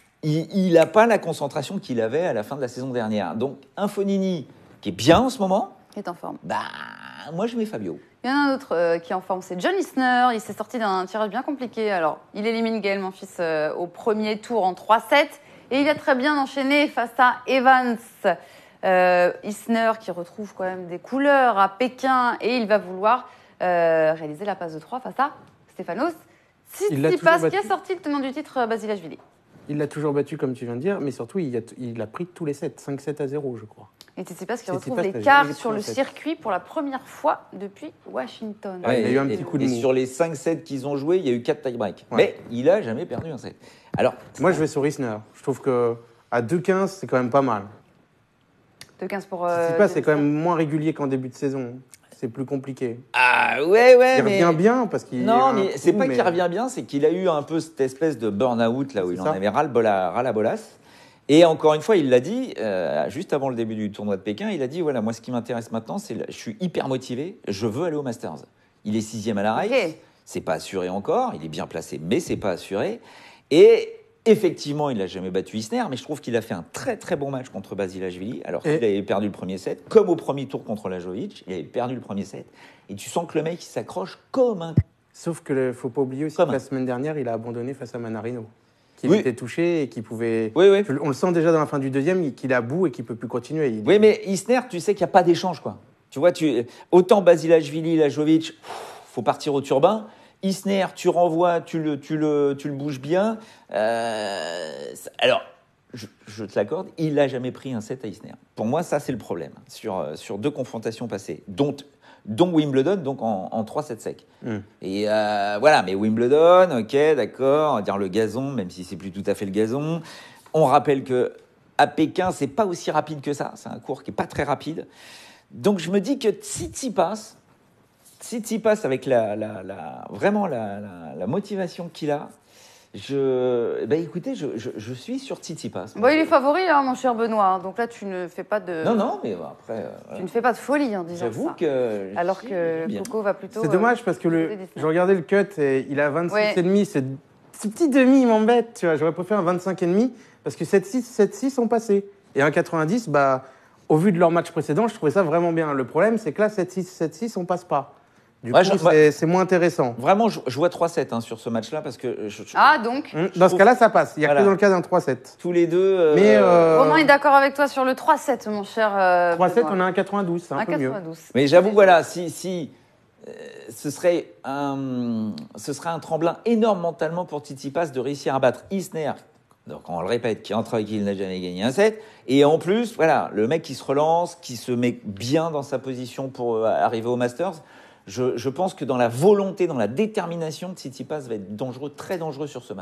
il n'a pas la concentration qu'il avait à la fin de la saison dernière. Donc, un Fognini qui est bien en ce moment, Il est en forme. bah, moi, je mets Fabio. Il y en a un autre euh, qui est en forme, c'est John Isner. Il s'est sorti d'un tirage bien compliqué. Alors, il élimine Gaël Monfils euh, au premier tour en trois sept. Et il a très bien enchaîné face à Evans. Euh, Isner qui retrouve quand même des couleurs à Pékin. Et il va vouloir euh, réaliser la passe de trois face à Stefanos Il l'a Tsitsipas, toujours qui a battu. sorti le tenant du titre, euh, Basilashvili. Il l'a toujours battu, comme tu viens de dire, mais surtout, il a, il a pris tous les sets. cinq sept à zéro, je crois. Et Tsitsipas qui Tsitsipas retrouve n'a les jamais quarts pris sur un le set. circuit pour la première fois depuis Washington. Ouais, il a eu un et, petit coup de et mou. sur les cinq sets qu'ils ont joués, il y a eu quatre tie-breaks. Ouais. Mais il a jamais perdu un set. Alors, Moi, je vais sur Isner. Je trouve que à deux quinze, c'est quand même pas mal. De quinze pour. Euh, Tsitsipas, c'est quand Isner. même moins régulier qu'en début de saison. C'est plus compliqué. ah ouais, ouais, Il mais... revient bien parce qu'il. a Non, un mais trou, c'est pas mais- qu'il revient bien, c'est qu'il a eu un peu cette espèce de burn-out là où C'est il en ça. avait ras le bol à- ras la bolasse. Et encore une fois, il l'a dit, euh, juste avant le début du tournoi de Pékin, il a dit, voilà, moi ce qui m'intéresse maintenant, c'est le- je suis hyper motivé, je veux aller au Masters. Il est sixième à la race, Ok. c'est pas assuré encore, il est bien placé, mais c'est pas assuré. Et effectivement, il n'a jamais battu Isner, mais je trouve qu'il a fait un très très bon match contre Basilashvili, alors qu'il Et- avait perdu le premier set, comme au premier tour contre Lajovic, il avait perdu le premier set. Et tu sens que le mec, il s'accroche comme un... Sauf que le- faut pas oublier aussi Comme que un- la semaine dernière, il a abandonné face à Manarino, qui Oui. était touché et qui pouvait. Oui, oui. On le sent déjà dans la fin du deuxième, qu'il est à bout et qu'il peut plus continuer. Il- Oui, mais Isner, tu sais qu'il n'y a pas d'échange, quoi. Tu vois, tu... autant Basilashvili, Lajovic, pff, faut partir au turbin. Isner, tu renvoies, tu le, tu le, tu le bouges bien. Euh, ça- Alors, je, je te l'accorde, il n'a jamais pris un set à Isner. Pour moi, ça, c'est le problème. Sur, euh, sur deux confrontations passées, dont, dont Wimbledon, donc en, en trois sets secs. Mm. Et euh, voilà, mais Wimbledon, ok, d'accord, on va dire le gazon, même si c'est plus tout à fait le gazon. On rappelle que à Pékin, c'est pas aussi rapide que ça. C'est un cours qui est pas très rapide. Donc je me dis que Tsitsipas, Tsitsipas avec la, la, la, vraiment la, la, la motivation qu'il a, je, ben écoutez, je, je, je suis sur Tsitsipas. Bon, il est favori, hein, mon cher Benoît. hein. Donc là, tu ne fais pas de. Non, non, mais bon, après, euh, Tu ne fais pas de folie en disant j'avoue ça. que. Alors que j'aime bien. Coco va plutôt. C'est euh, dommage parce que le, côté Disney. je regardais le cut et il a vingt-six Ouais. et demi. Ce, ce petit demi, il m'embête. Tu vois, j'aurais préféré un vingt-cinq et demi parce que sept six, sept six sont passés. Et un quatre-vingt-dix, bah, au vu de leur match précédent, je trouvais ça vraiment bien. Le problème, c'est que là, sept six, sept six, on passe pas. Du Ouais, coup, je- c'est ouais. c'est moins intéressant. Vraiment, je, je vois trois sept hein, sur ce match-là parce que je, je- Ah, donc. Hum, je Dans ce trouve- cas-là, ça passe. Il n'y a Voilà. que dans le cas d'un trois sept. tous les deux. euh, Mais euh, Romain est d'accord avec toi sur le trois sept, mon cher. Euh, trois sept, Benoît. on a un quatre-vingt-douze, c'est un, Un peu mieux. quatre-vingt-douze. Mais j'avoue, voilà, si, si euh, ce, serait un, ce serait un tremblin énorme mentalement pour Tsitsipas de réussir à battre Isner, donc on le répète, qui entre qui il n'a jamais gagné un set, et en plus, voilà, le mec qui se relance, qui se met bien dans sa position pour euh, arriver au Masters. Je, je pense que dans la volonté, dans la détermination, Tsitsipas va être dangereux, très dangereux sur ce match.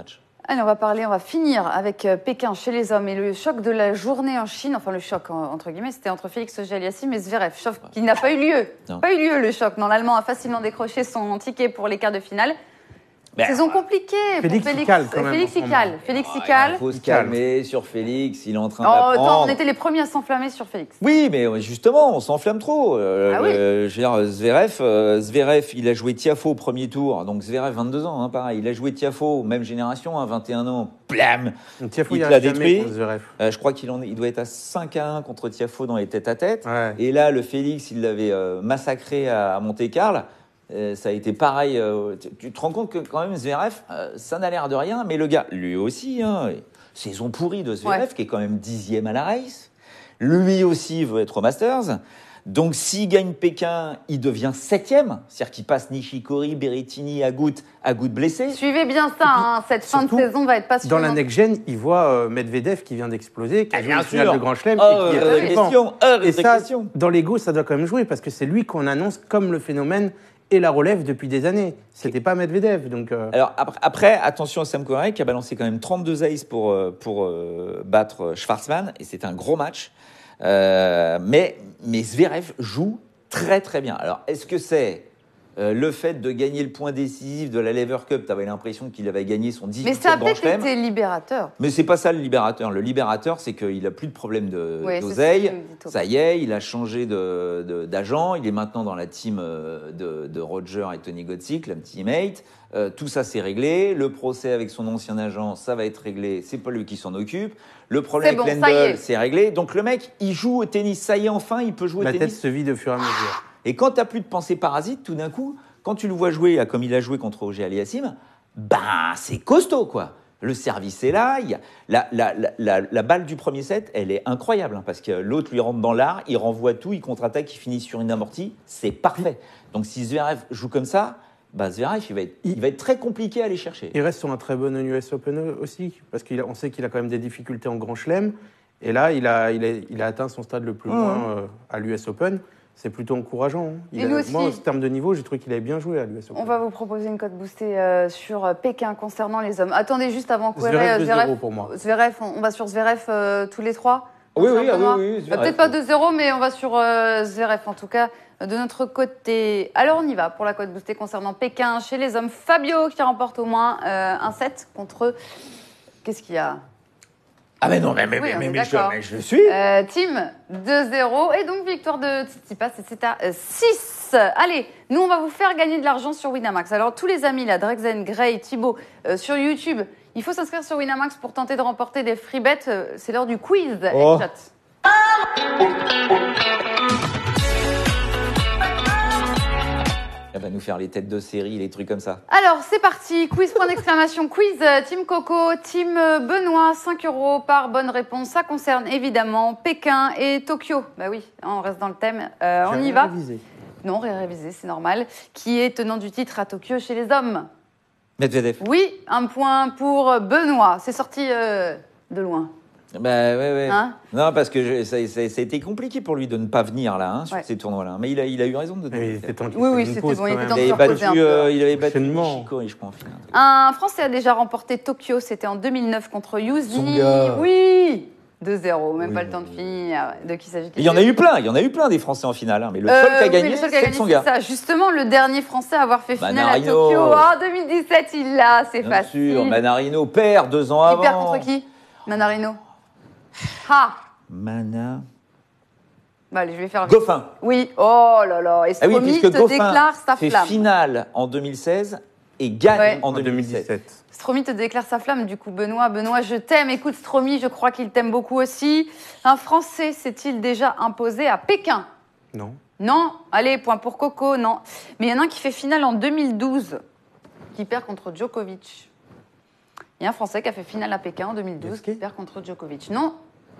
Allez, on va parler, on va finir avec euh, Pékin chez les hommes et le choc de la journée en Chine. Enfin, le choc, en- entre guillemets, c'était entre Félix Auger-Aliassime et Zverev. Choc qui n'a pas eu lieu. Non. Pas eu lieu, le choc. Non, l'Allemand a facilement décroché son ticket pour les quarts de finale. Ben, Saison compliquée Félix, pour il Félix. cale quand même Félix, en ce il cale. moment. Félix, il Il cale. faut se Il calme. calmer sur Félix, il est en train Oh, attends, d'apprendre. on était les premiers à s'enflammer sur Félix. Oui, mais justement, on s'enflamme trop. Euh, Ah oui. euh, je veux dire, Zverev, euh, Zverev, il a joué Tiafoe au premier tour. Donc Zverev, vingt-deux ans, hein, pareil. Il a joué Tiafoe, même génération, hein, vingt et un ans. Blam Tiafoe, Il il te a l'a jamais détruit. contre Zverev. Euh, Je crois qu'il en est- il doit être à cinq à un contre Tiafoe dans les tête-à-tête. Ouais. Et là, le Félix, il l'avait euh, massacré à, à Monte-Carlo. Euh, ça a été pareil. euh, tu, tu te rends compte que quand même Zverev, euh, ça n'a l'air de rien, mais le gars, lui aussi, hein, saison pourrie de Zverev, Ouais. qui est quand même dixième à la race. Lui aussi veut être au Masters. Donc s'il gagne Pékin, il devient septième. C'est-à-dire qu'il passe Nishikori, Berrettini, Agut, Agut blessé. Suivez bien ça, hein, cette fin de surtout, saison va être Dans passionnante. la next-gen, il voit euh, Medvedev qui vient d'exploser, qui a Ah, joué bien une finale sûr. de Grand Chelem Oh, et qui est euh, très fort. question, euh, Et c'est ça, question. dans l'ego, ça doit quand même jouer parce que c'est lui qu'on annonce comme le phénomène et la relève depuis des années. C'était pas Medvedev, donc. euh, Alors après, après, attention à Sam Querrey qui a balancé quand même trente-deux aces pour, euh, pour euh, battre euh, Schwartzmann et c'est un gros match. Euh, mais, mais Zverev joue très très bien. Alors est-ce que c'est euh, le fait de gagner le point décisif de la Lever Cup? Tu avais l'impression qu'il avait gagné son Mais dix-huitième ça a Grand peut-être Chelem. été libérateur. Mais c'est pas ça le libérateur. Le libérateur, c'est qu'il a plus de problème de- Ouais, c'est ce d'oseille. que dit Taupe. Ça y est, il a changé de- de- d'agent. Il est maintenant dans la team euh, de, de Roger et Tony Godsick, la teammate. Euh, tout ça, c'est réglé. Le procès avec son ancien agent, ça va être réglé. C'est pas lui qui s'en occupe. Le problème C'est avec bon, ça y est. Lendl, c'est réglé. Donc le mec, il joue au tennis. Ça y est, enfin, il peut jouer Ma au tête tennis. se vide au fur et à mesure. Et quand tu n'as plus de pensée parasite, tout d'un coup, quand tu le vois jouer là, comme il a joué contre Auger Aliassime, ben c'est costaud, quoi. Le service est là. Il y a la, la, la, la, la balle du premier set, elle est incroyable, hein, parce que l'autre lui rentre dans l'art, il renvoie tout, il contre-attaque, il finit sur une amortie. C'est parfait. Donc si Zverev joue comme ça, ben Zverev, il va, être, il va être très compliqué à aller chercher. Il reste sur un très bon U S Open aussi, parce qu'on sait qu'il a quand même des difficultés en Grand Chelem. Et là, il a, il a, il a atteint son stade le plus loin euh, à l'U S Open. C'est plutôt encourageant. hein. Il Et a- nous aussi. Moi, en termes de niveau, j'ai trouvé qu'il avait bien joué à l'U S Open. On va vous proposer une cote boostée euh, sur euh, Pékin concernant les hommes. Attendez juste avant Querrey, Zverev euh, deux zéro pour moi. Zverev, on, on va sur Zverev euh, tous les trois. Oui, Sur oui, ah Benoît. oui, oui, Euh, Zverev. Peut-être pas deux zéro, mais on va sur euh, Zverev en tout cas euh, de notre côté. Alors on y va pour la cote boostée concernant Pékin chez les hommes. Fabio qui remporte au moins euh, un set contre. Qu'est-ce qu'il y a Ah mais non, mais, mais, Oui, on mais, est mais je, d'accord. mais je suis. Euh, Team deux zéro et donc victoire de Tsitsipas et c'est à euh, six. Allez, nous on va vous faire gagner de l'argent sur Winamax. Alors tous les amis là, Drexen, Gray, Thibaut, euh, sur YouTube, il faut s'inscrire sur Winamax pour tenter de remporter des free bets. Euh, C'est l'heure du quiz. Oh. Headshot. Elle va nous faire les têtes de série, les trucs comme ça. Alors c'est parti, quiz point d'exclamation, quiz euh, Team Coco, Team euh, Benoît, cinq euros par bonne réponse. Ça concerne évidemment Pékin et Tokyo. Bah oui, on reste dans le thème. Euh, on J'ai y rien va. révisé. Non, révisé, c'est normal. Qui est tenant du titre à Tokyo chez les hommes? Medvedev. Oui, un point pour Benoît. C'est sorti euh, de loin. Bah ouais, ouais. Hein Non, parce que je- ça, ça- ça a été compliqué pour lui de ne pas venir là, hein, sur Ouais. ces tournois-là. Mais il a, il a eu raison de Mais il venir. était temps qu'il Oui, prenne oui, une c'était pause bon, il quand était même. temps Il de avait se reposer battu, un peu. euh, il avait battu Prochainement. Nishikori, je crois, en finale. Un Français a déjà remporté Tokyo, c'était en deux mille neuf contre Yuzi. Tsonga. Oui, deux zéro, même Oui, pas le temps de oui. finir. De qui s'agit-il? Il y en a eu plein, il y en a eu plein des Français en finale, hein, mais le Euh, seul qui a oui, gagné, le seul qui a c'est gagné, Tsonga. c'est ça. Justement, le dernier Français à avoir fait finale Manarino. à Tokyo. En deux mille dix-sept, il l'a, c'est Bien facile. sûr, Manarino perd deux ans Il avant. perd contre qui? Manarino. Ah Mana. Bah, allez, je vais faire... Goffin. Oui, oh là là. Et Ah oui, Stromi puisque te Goffin déclare sa fait flamme. finale en deux mille seize et gagne Ouais. en En deux mille dix-sept. deux mille dix-sept. Stromi te déclare sa flamme, du coup, Benoît. Benoît, je t'aime. Écoute, Stromi, je crois qu'il t'aime beaucoup aussi. Un Français s'est-il déjà imposé à Pékin? Non. Non. Allez, point pour Coco, non. Mais il y en a un qui fait finale en deux mille douze, qui perd contre Djokovic. Il y a un Français qui a fait finale à Pékin en deux mille douze, Gasquet qui perd contre Djokovic. Non.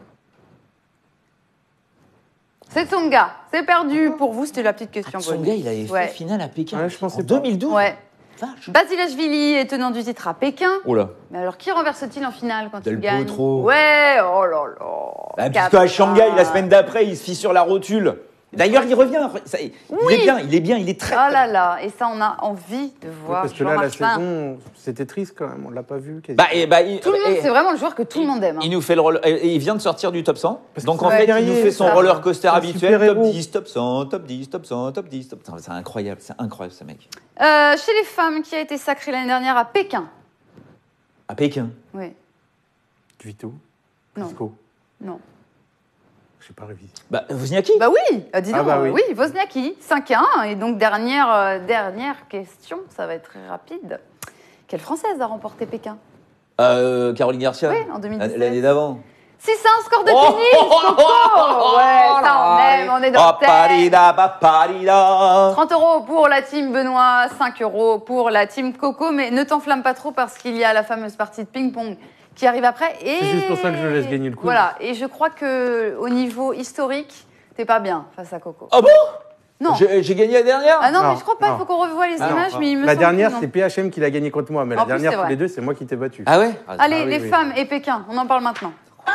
C'est Tsonga. C'est perdu. Pour vous, c'était la petite question. Son bonus. gars, il avait Ouais. fait finale à Pékin Ouais, je pensais en pas. deux mille douze. Ouais. Vache. Basilashvili est tenant du titre à Pékin. Oh là. Mais alors, qui renverse-t-il en finale quand Del il gagne? Potro. Ouais, oh là là. Bah, Captain. puisque à Shanghai, la semaine d'après, il se fit sur la rotule. D'ailleurs, il revient. Ça, il Oui. est bien, il est bien, il est très. Oh là là, et ça, on a envie de voir. Parce que là, la Jean Martin. saison, c'était triste quand même. On l'a pas vu. quasiment. Bah, et, bah, il, Tout le monde, et- c'est vraiment le joueur que tout le monde aime. hein. il nous fait le roller- et il vient de sortir du top cent. Parce Donc que en c'est un fait, il guerrier, nous fait son ça. roller coaster C'est un habituel. Top super-héros. dix, top cent, top dix, top cent, top dix, top cent. C'est incroyable, c'est incroyable ce mec. Euh, chez les femmes, qui a été sacrée l'année dernière à Pékin. À Pékin. Oui, Vito. Non. Cusco. non. Je sais pas révisé. Bah, Wozniacki. Bah oui, euh, dis donc, Ah bah euh, oui. oui, Wozniacki, cinq à un. Et donc, dernière, euh, dernière question, ça va être très rapide. Quelle Française a remporté Pékin? Euh, Caroline Garcia. Oui, en deux mille dix-sept. L'année d'avant. Si c'est un score de Oh, tennis, Coco. Ouais, ça on aime, on est dans Oh, le thème. parida, ba, parida. trente euros pour la team Benoît, cinq euros pour la team Coco, mais ne t'enflamme pas trop parce qu'il y a la fameuse partie de ping-pong qui arrive après. Et... C'est juste pour ça que je laisse gagner le quiz. Voilà, et je crois que au niveau historique, t'es pas bien face à Coco. Ah bon? Non. J'ai j'ai gagné la dernière. Ah non, Non, mais je crois pas, il non. faut qu'on revoie les Ah non, images, non. mais il me La semble dernière, que non. c'est P H M qui l'a gagné contre moi, mais En la plus, dernière, c'est tous vrai. les deux, c'est moi qui t'ai battu. Ah ouais? Allez, Ah oui, les oui. femmes et Pékin, on en parle maintenant.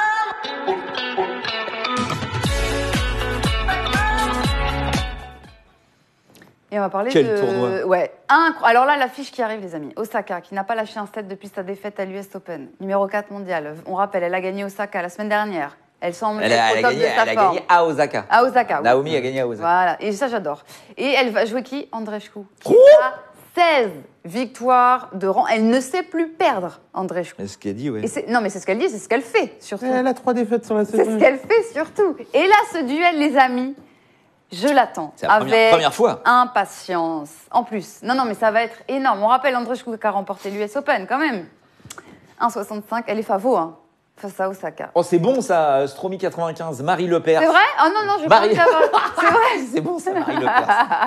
Et on va parler Quel de... tournoi. Ouais, incroyable. Alors là, l'affiche qui arrive, les amis. Osaka, qui n'a pas lâché un set depuis sa défaite à l'U S Open. Numéro quatre mondial. On rappelle, elle a gagné Osaka la semaine dernière. Elle semble Elle être a, au elle a top gagné, de sa elle a forme. gagné à Osaka. À Osaka, oui. Naomi a gagné à Osaka. Voilà, et ça, j'adore. Et elle va jouer qui? Andreescu. Qui Oh a seize victoires de rang. Elle ne sait plus perdre, Andreescu. C'est ce qu'elle dit, ouais. Et c'est- non, mais c'est ce qu'elle dit, c'est ce qu'elle fait, surtout. Elle a trois défaites sur la C'est saison. ce qu'elle fait surtout. Et là, ce duel, les amis, je l'attends. C'est la première- avec première fois. impatience. En plus. Non, non, mais ça va être énorme. On rappelle Andreescu qui a remporté l'U S Open, quand même. un virgule soixante-cinq, elle est favo, hein, face à Osaka. Oh, c'est bon ça, Stromy quatre-vingt-quinze, Marie Lepers. C'est vrai? Oh non, non, j'ai Marie- pas envie d'avoir... C'est vrai? C'est bon ça, Marie Lepers.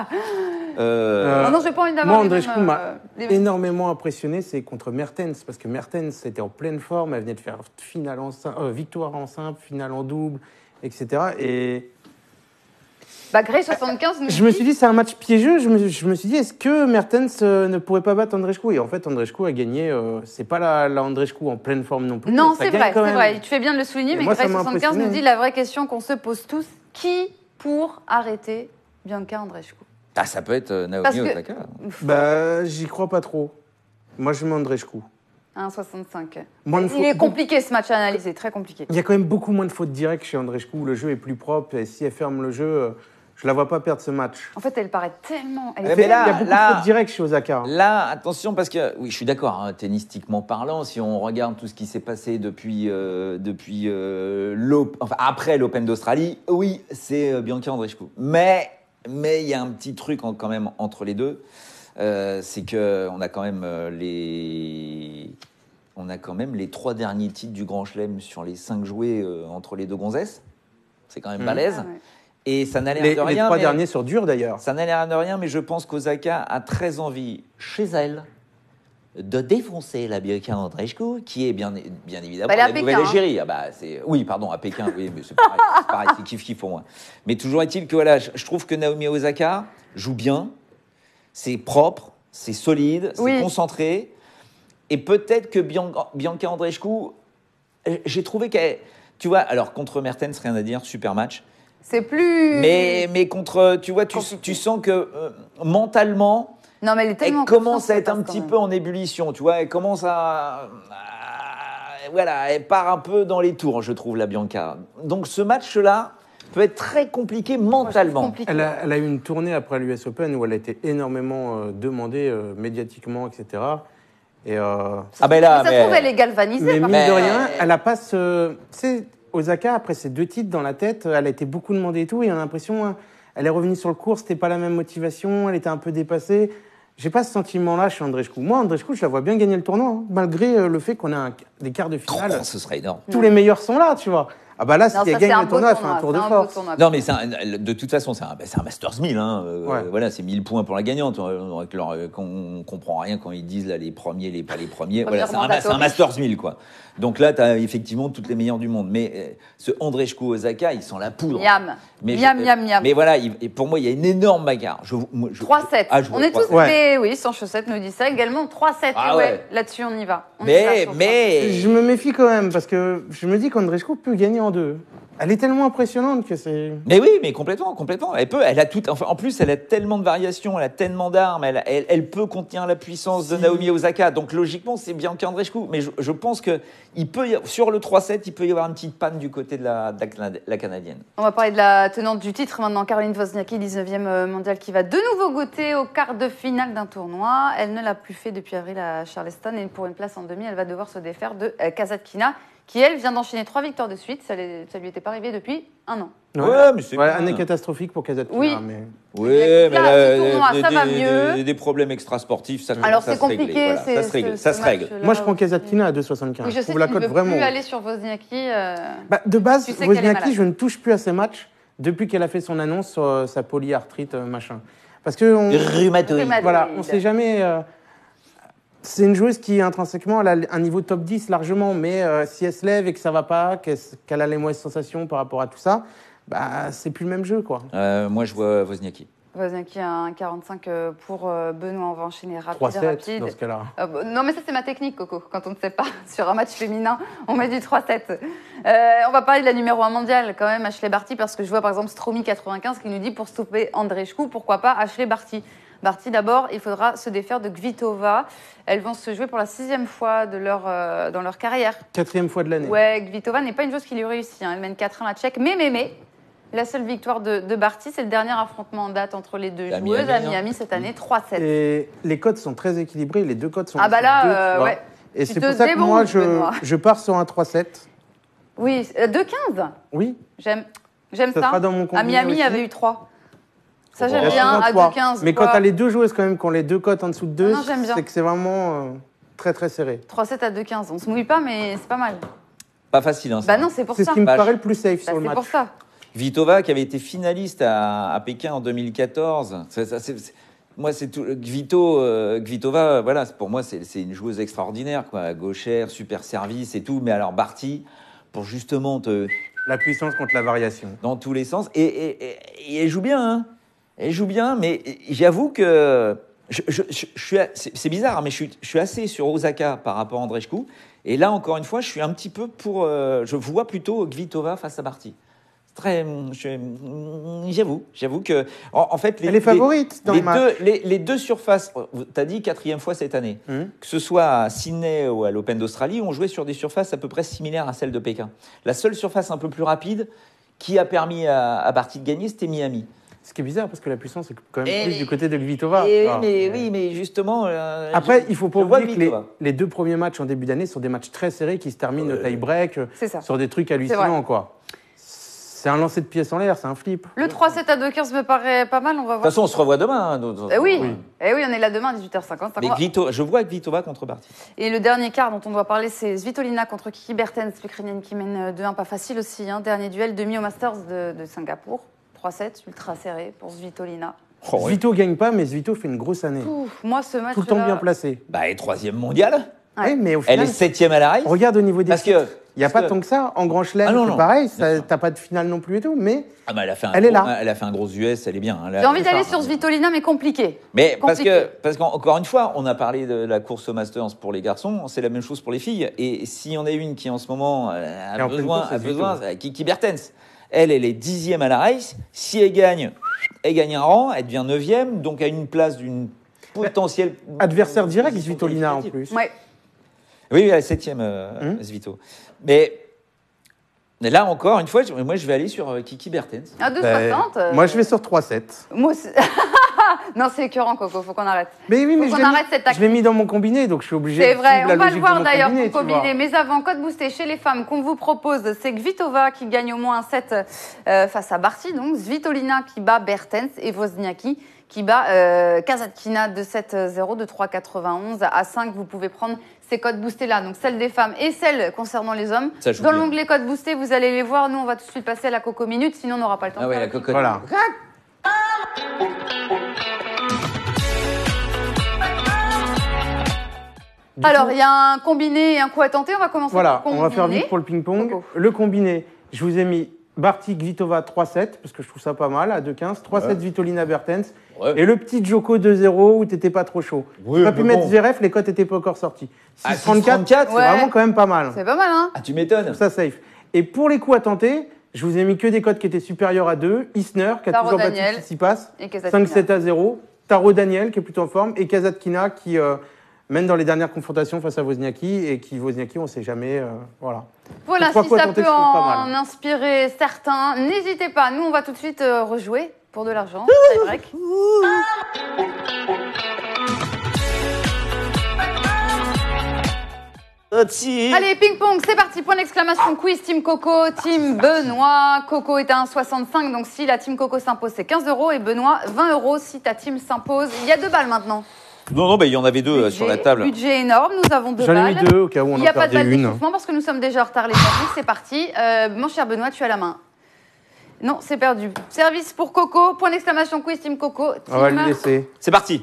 Euh, Non, non, j'ai pas envie d'avoir Moi, les Andreescu mêmes, m'a euh, les mêmes- énormément impressionné, c'est contre Mertens, parce que Mertens était en pleine forme, elle venait de faire finale en sim- euh, victoire en simple, finale en double, et cetera. Et Bah, Grey soixante-quinze nous je me dit- suis dit, c'est un match piégeux. Je me, je me suis dit, est-ce que Mertens euh, ne pourrait pas battre Andreescu? Et en fait, Andreescu a gagné. euh, c'est pas la, la Andreescu en pleine forme non plus. Non, mais ça c'est gagne vrai, quand c'est même. vrai. Tu fais bien de le souligner, Et mais moi, ça Grey m'a soixante-quinze nous impressionné. dit la vraie question qu'on se pose tous. Qui pour arrêter Bianca Andreescu? Ah, ça peut être euh, Parce Naomi que- Osaka. Bah, j'y crois pas trop. Moi, je mets Andreescu. un virgule soixante-cinq. Moins de Il fautes- est compliqué ce match à analyser, très compliqué. Il y a quand même beaucoup moins de fautes directes chez Andreescu. Le jeu est plus propre. Et si elle ferme le jeu, euh, je la vois pas perdre ce match. En fait, elle paraît tellement. Elle est Ouais, mais là- il y a beaucoup là- de fautes directes chez Osaka. Là, attention, parce que, oui, je suis d'accord, hein, tennistiquement parlant, si on regarde tout ce qui s'est passé depuis, euh, depuis euh, l'Op- enfin, après l'Open d'Australie, oui, c'est euh, Bianca Andreescu. Mais mais il y a un petit truc en- quand même entre les deux, euh, c'est qu'on a quand même euh, les... On a quand même les trois derniers titres du Grand Chelem sur les cinq joués euh, entre les deux gonzesses. C'est quand même Mhm. balèze. Ah ouais. Et ça n'a l'air Les, de les rien. trois mais- derniers sur dur d'ailleurs. Ça n'a l'air de rien, mais je pense qu'Osaka a très envie, chez elle, de défoncer la Bianca Andreescu, qui est bien, bien évidemment Bah, elle est à la Pékin, nouvelle hein. égérie. Ah bah, c'est, oui, pardon, à Pékin, oui, mais c'est pareil, c'est pareil, c'est kiff-kiff pour moi. Mais toujours est-il que voilà, je, je trouve que Naomi Osaka joue bien, c'est propre, c'est solide, c'est Oui. concentré, et peut-être que Bianca, Bianca Andreescu, euh, j'ai trouvé qu'elle... Tu vois, alors contre Mertens, rien à dire, super match. C'est plus. Mais, mais contre, tu vois, tu, Compliqué. tu sens que euh, mentalement, Non, mais elle est elle tellement. commence à être un confiante, petit quand peu même. en ébullition, tu vois, elle commence à, à- Voilà, elle part un peu dans les tours, je trouve, la Bianca. Donc ce match-là peut être très compliqué Moi, je trouve mentalement. compliqué. Elle a, elle a eu une tournée après l'U S Open où elle a été énormément euh, demandée euh, médiatiquement, et cetera. Et, euh, Ah ben Mais là, ça se mais- trouve, elle est galvanisée. mais par mine Mais- de rien, elle a pas ce. Tu sais, Osaka, après ces deux titres dans la tête, elle a été beaucoup demandée et tout, et on a l'impression, hein, elle est revenue sur le cours, c'était pas la même motivation, elle était un peu dépassée. J'ai pas ce sentiment-là chez Andreescu. Moi, Andreescu, je la vois bien gagner le tournoi, hein, malgré euh, le fait qu'on a un- des quarts de finale. Oh, ce serait énorme. Tous les meilleurs sont là, tu vois. Ah bah là, si Non, elle ça, c'est gagne un le beau tournoi, elle fait tournoi, un tour de c'est un beau force. tournoi. Non, mais c'est un- de toute façon, c'est un, ben, c'est un Masters mille. Hein. Euh, Ouais. Voilà, c'est mille points pour la gagnante. On ne comprend rien quand ils disent là, les premiers, les pas les premiers. Voilà, c'est un, mandatory. c'est un Masters mille, quoi. Donc là, tu as effectivement toutes les meilleures du monde. Mais euh, ce Andreescu Osaka, il sent la poudre. Miam. Mais Miam, je- miam, miam. Mais voilà, il- et pour moi, il y a une énorme bagarre. Je, moi, je- trois sept. Ah, je On vois est tous. trois sept. Ouais. Mais oui, sans chaussettes nous dit ça également. trois sept. Ah ouais. ouais. Là-dessus, on y va. On y va Mais, sur mais. Je me méfie quand même, parce que je me dis qu'Andreescu peut gagner en deux. Elle est tellement impressionnante que c'est. Mais oui, mais complètement, complètement. Elle peut, elle a tout. Enfin, en plus, elle a tellement de variations, elle a tellement d'armes, elle, elle, elle peut contenir la puissance de Naomi Osaka. Donc logiquement, c'est Bianca Andreescu. Mais je, je pense que il peut y, sur le trois sept, il peut y avoir une petite panne du côté de la, de la, la canadienne. On va parler de la tenante du titre maintenant, Caroline Wozniacki, dix-neuvième mondiale, qui va de nouveau goûter au quart de finale d'un tournoi. Elle ne l'a plus fait depuis avril à Charleston et pour une place en demi, elle va devoir se défaire de euh, Kasatkina, qui, elle, vient d'enchaîner trois victoires de suite. Ça ne lui était pas arrivé depuis un an. Ouais, Ouais, mais c'est ouais, bien. année catastrophique pour Kasatkina. Oui. Mais... Oui, Là, mais ce là, tournoi, des, ça va des- mieux. des- des problèmes extrasportifs, ça Alors, ça c'est se règle, compliqué. voilà, c'est- ça se règle. ce- Ça ce se règle. match-là Moi, je prends aussi. Kasatkina à deux soixante-quinze. Oui, je je sais trouve la qu'il ne cote veut vraiment. plus aller sur Wozniacki. euh, Bah, de base, Tu sais qu'elle est malade. Wozniacki, je ne touche plus à ses matchs depuis qu'elle a fait son annonce sur euh, sa polyarthrite, euh, machin. Parce que on, Rhumatoïde. Rhumatoïde. voilà, on sait jamais. euh, c'est une joueuse qui, intrinsèquement, elle a un niveau top dix largement, mais euh, si elle se lève et que ça va pas, qu'elle, qu'elle a les mauvaises sensations par rapport à tout ça, bah, c'est plus le même jeu, quoi. Euh, moi, je vois Wozniacki. Wozniacki a un quarante-cinq euh, pour euh, Benoît. On va enchaîner rapide, trois sept rapide. dans ce cas-là. Euh, bah, non, mais ça, c'est ma technique, Coco. Quand on ne sait pas, sur un match féminin, on met du trois sept. Euh, on va parler de la numéro un mondiale, quand même, Ashley Barty, parce que je vois, par exemple, Stromy quatre-vingt-quinze qui nous dit, pour stopper Andreescu, pourquoi pas Ashley Barty. Barty, d'abord, il faudra se défaire de Kvitova. Elles vont se jouer pour la sixième fois de leur, euh, dans leur carrière. Quatrième fois de l'année. Ouais, Kvitova n'est pas une joueuse qui lui réussit. Hein. Elle mène quatre un la Tchèque. Mais, mais, mais, la seule victoire de, de Barty, c'est le dernier affrontement en date entre les deux À joueuses Miami, à hein. Miami cette année, trois sept. Et les codes sont très équilibrés, les deux codes sont. Ah bah là, deux, tu euh, vois. ouais. Et Tu c'est te pour ça que débrouilles, moi, je, Benoît. je pars sur un trois sept. Oui, euh, deux quinze. Oui, J'aime, j'aime ça ça. sera dans mon À combiné Miami, il y aussi. avait eu trois. Ça, Bon, j'aime il y a bien, à soixante-trois. deux quinze. Mais quand t'as les deux joueuses quand même qui ont les deux cotes en dessous de deux, Non, j'aime bien. c'est que c'est vraiment euh, très très serré. trois sept à deux quinze. On se mouille pas, mais c'est pas mal. Pas facile, hein, ça. Bah non, c'est pour C'est ça. ce qui me Vache. paraît le plus safe Bah, sur le c'est match. pour ça. Kvitova, qui avait été finaliste à, à Pékin en deux mille quatorze. Ça, ça, c'est- c'est- moi, c'est tout. Kvito, euh, Kvitova, voilà, c'est- pour moi, c'est c'est une joueuse extraordinaire, quoi. Gauchère, super service et tout. Mais alors, Barty, pour justement te. La puissance contre la variation. Dans tous les sens. Et, et- et- et elle joue bien, hein. Elle joue bien, mais j'avoue que. Je, je- je- je suis, a- c'est c'est bizarre, mais je suis, je suis assez sur Osaka par rapport à Andreescu. Et là, encore une fois, je suis un petit peu pour. euh, je vois plutôt Kvitova face à Barty. Très, je- j'avoue, j'avoue que, en, en fait, les, Elle est favorite dans les le match. deux, les, les deux surfaces, tu as dit quatrième fois cette année, Hum. que ce soit à Sydney ou à l'Open d'Australie, on jouait sur des surfaces à peu près similaires à celles de Pékin. La seule surface un peu plus rapide qui a permis à, à Barty de gagner, c'était Miami. Ce qui est bizarre parce que la puissance est quand même Et- plus du côté de Kvitova. Et Ah. mais, oui, mais justement. euh, Après, je- il faut pas je vois oublier que les, Kvitova. les deux premiers matchs en début d'année sont des matchs très serrés qui se terminent au tie-break, C'est ça. sur des trucs vrai. hallucinants, quoi. C'est un lancer de pièces en l'air, c'est un flip. Le trois sept à deux quinze me paraît pas mal. On va De toute voir. façon, on se revoit demain. hein, d'autres- Eh oui. Oui. Eh oui, on est là demain à dix-huit heures cinquante. Mais Kvito- je vois Kvitova contre Barty. Et le dernier quart dont on doit parler, c'est Svitolina contre Kiki Bertens, l'Ukrainienne qui mène deux un, pas facile aussi. Hein. Dernier duel, demi au Masters de, de Singapour. trois sept, ultra serré pour Svitolina. Oh, oui. Zvito gagne pas, mais Zvito fait une grosse année. Ouf, moi, ce match. Tout le temps bien placé. Bah, elle est troisième mondiale. Ouais. Oui, mais au Elle final, est septième à la race. regarde au niveau des Parce titres. que. Il n'y a parce pas que- tant que ça. En Grand Chelem, Ah non, c'est non. pareil. Bien ça- sûr. T'as pas de finale non plus et tout. Mais Ah bah, elle a fait un Elle est gros- là. Elle a fait un gros U S, elle est bien. hein, là. J'ai envie c'est d'aller ça. sur Svitolina, mais compliqué. Mais parce Compliqué. que, parce qu'encore une fois, on a parlé de la course au Masters pour les garçons, c'est la même chose pour les filles. Et s'il y en a une qui en ce moment euh, Et a en pleine besoin, course, a c'est besoin, Zvito. c'est Kiki Bertens. Elle, elle est dixième à la race. Si elle gagne, elle gagne un rang, elle devient neuvième, donc à une place d'une potentielle adversaire direct, position Svitolina en qualificative. plus. Ouais. Oui, oui, elle est septième, euh, Hum. Svito. Mais, mais là encore une fois, je- moi je vais aller sur euh, Kiki Bertens. À deux Ben, soixante. euh, Moi, je vais sur trois sept. Moi aussi. Non, c'est écœurant, Coco, faut qu'on arrête. Mais oui, mais Faut je qu'on l'ai arrête mis- cette tactique. je l'ai mis dans mon combiné, donc je suis obligé C'est de vrai, suivre la on va le logique de voir mon d'ailleurs combiné, pour tu vois. combiner. Mais avant, code boosté chez les femmes qu'on vous propose, c'est Kvitova qui gagne au moins un set euh, face à Barty, donc Svitolina qui bat Bertens et Wozniacki qui bat euh, Kasatkina de sept zéro, de trois quatre-vingt-onze à cinq. Vous pouvez prendre ces codes boostés là, donc celles des femmes et celles concernant les hommes. Ça joue Dans bien. l'onglet codes boostés, vous allez les voir. Nous, on va tout de suite passer à la Coco Minute, sinon on n'aura pas le temps. Ah de ouais, faire la le clip. cocotte. Voilà. Du Alors, coup, il y a un combiné et un coup à tenter. On va commencer voilà, par le on va faire combiné. vite pour le ping-pong. Coco. Le combiné, je vous ai mis Barty Kvitova trois sept, parce que je trouve ça pas mal, à deux quinze. trois sept Ouais. Svitolina Bertens. Ouais. Et le petit Joko deux zéro où t'étais pas trop chaud. Oui, T'as pu mais mettre bon. Zverev, les cotes étaient pas encore sorties. Ah, six trente-quatre, six trente-quatre, c'est ouais. vraiment quand même pas mal. C'est pas mal, hein? Ah, tu m'étonnes. Ça safe. Et pour les coups à tenter, Je vous ai mis que des codes qui étaient supérieurs à deux. Isner, qui a Taro toujours battu Daniel Tsitsipas. et Kasatkina. cinq sept à zéro. Taro Daniel, qui est plutôt en forme. Et Kasatkina, qui euh, mène dans les dernières confrontations face à Wozniacki. Et qui, Wozniacki, on ne sait jamais. Euh, voilà. Voilà, Trois si fois ça tenter, peut je trouve pas en mal. inspirer certains, n'hésitez pas. Nous, on va tout de suite euh, rejouer pour de l'argent. C'est vrai. Au-dessus. Allez, ping-pong, c'est parti. Point d'exclamation, quiz, Team Coco, Team Benoît. Coco est à un virgule soixante-cinq, donc si la Team Coco s'impose, c'est quinze euros. Et Benoît, vingt euros si ta team s'impose. Il y a deux balles maintenant. Non, non, bah, il y en avait deux euh, sur la table. Budget énorme, nous avons deux J'en ai balles. mis deux au cas où on Il n'y en a pas de perdait balle une. d'échauffement parce que nous sommes déjà en retard, les amis. C'est parti. Euh, mon cher Benoît, tu as la main. Non, c'est perdu. Service pour Coco. Point d'exclamation, quiz, Team Coco. Team On va le laisser. C'est parti.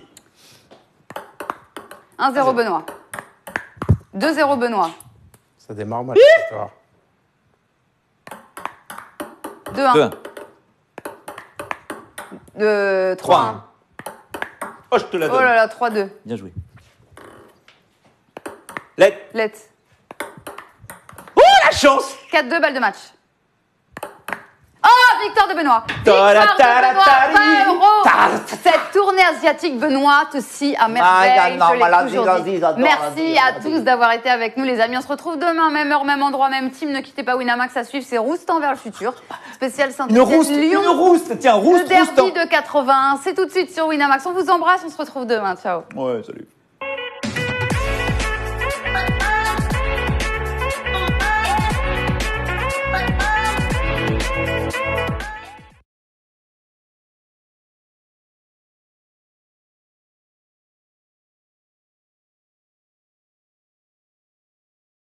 un zéro Benoît. deux zéro Benoît. Ça démarre mal, cette histoire. deux un. deux un. De trois un. Oh, je te la Oh donne. là là, trois deux. Bien joué. Let. Let's. Oh, la chance. quatre deux, balle de match. Oh, victoire de Benoît. Victoire de Benoît, vingt euros. Cette tournée asiatique, Benoît, te scie à merveille. Ah, Je l'ai non, vas-y, toujours vas-y, dit. j'adore, Merci vas-y, à vas-y. tous d'avoir été avec nous, les amis. On se retrouve demain, même heure, même endroit, même team. Ne quittez pas Winamax à suivre. C'est Roustan vers le futur. Spécial Une Saint-Etienne rouste, Lyon. une rouste. Tiens, Le rouste, rouste. derby de quatre-vingt-un. C'est tout de suite sur Winamax. On vous embrasse. On se retrouve demain. Ciao. Ouais, salut.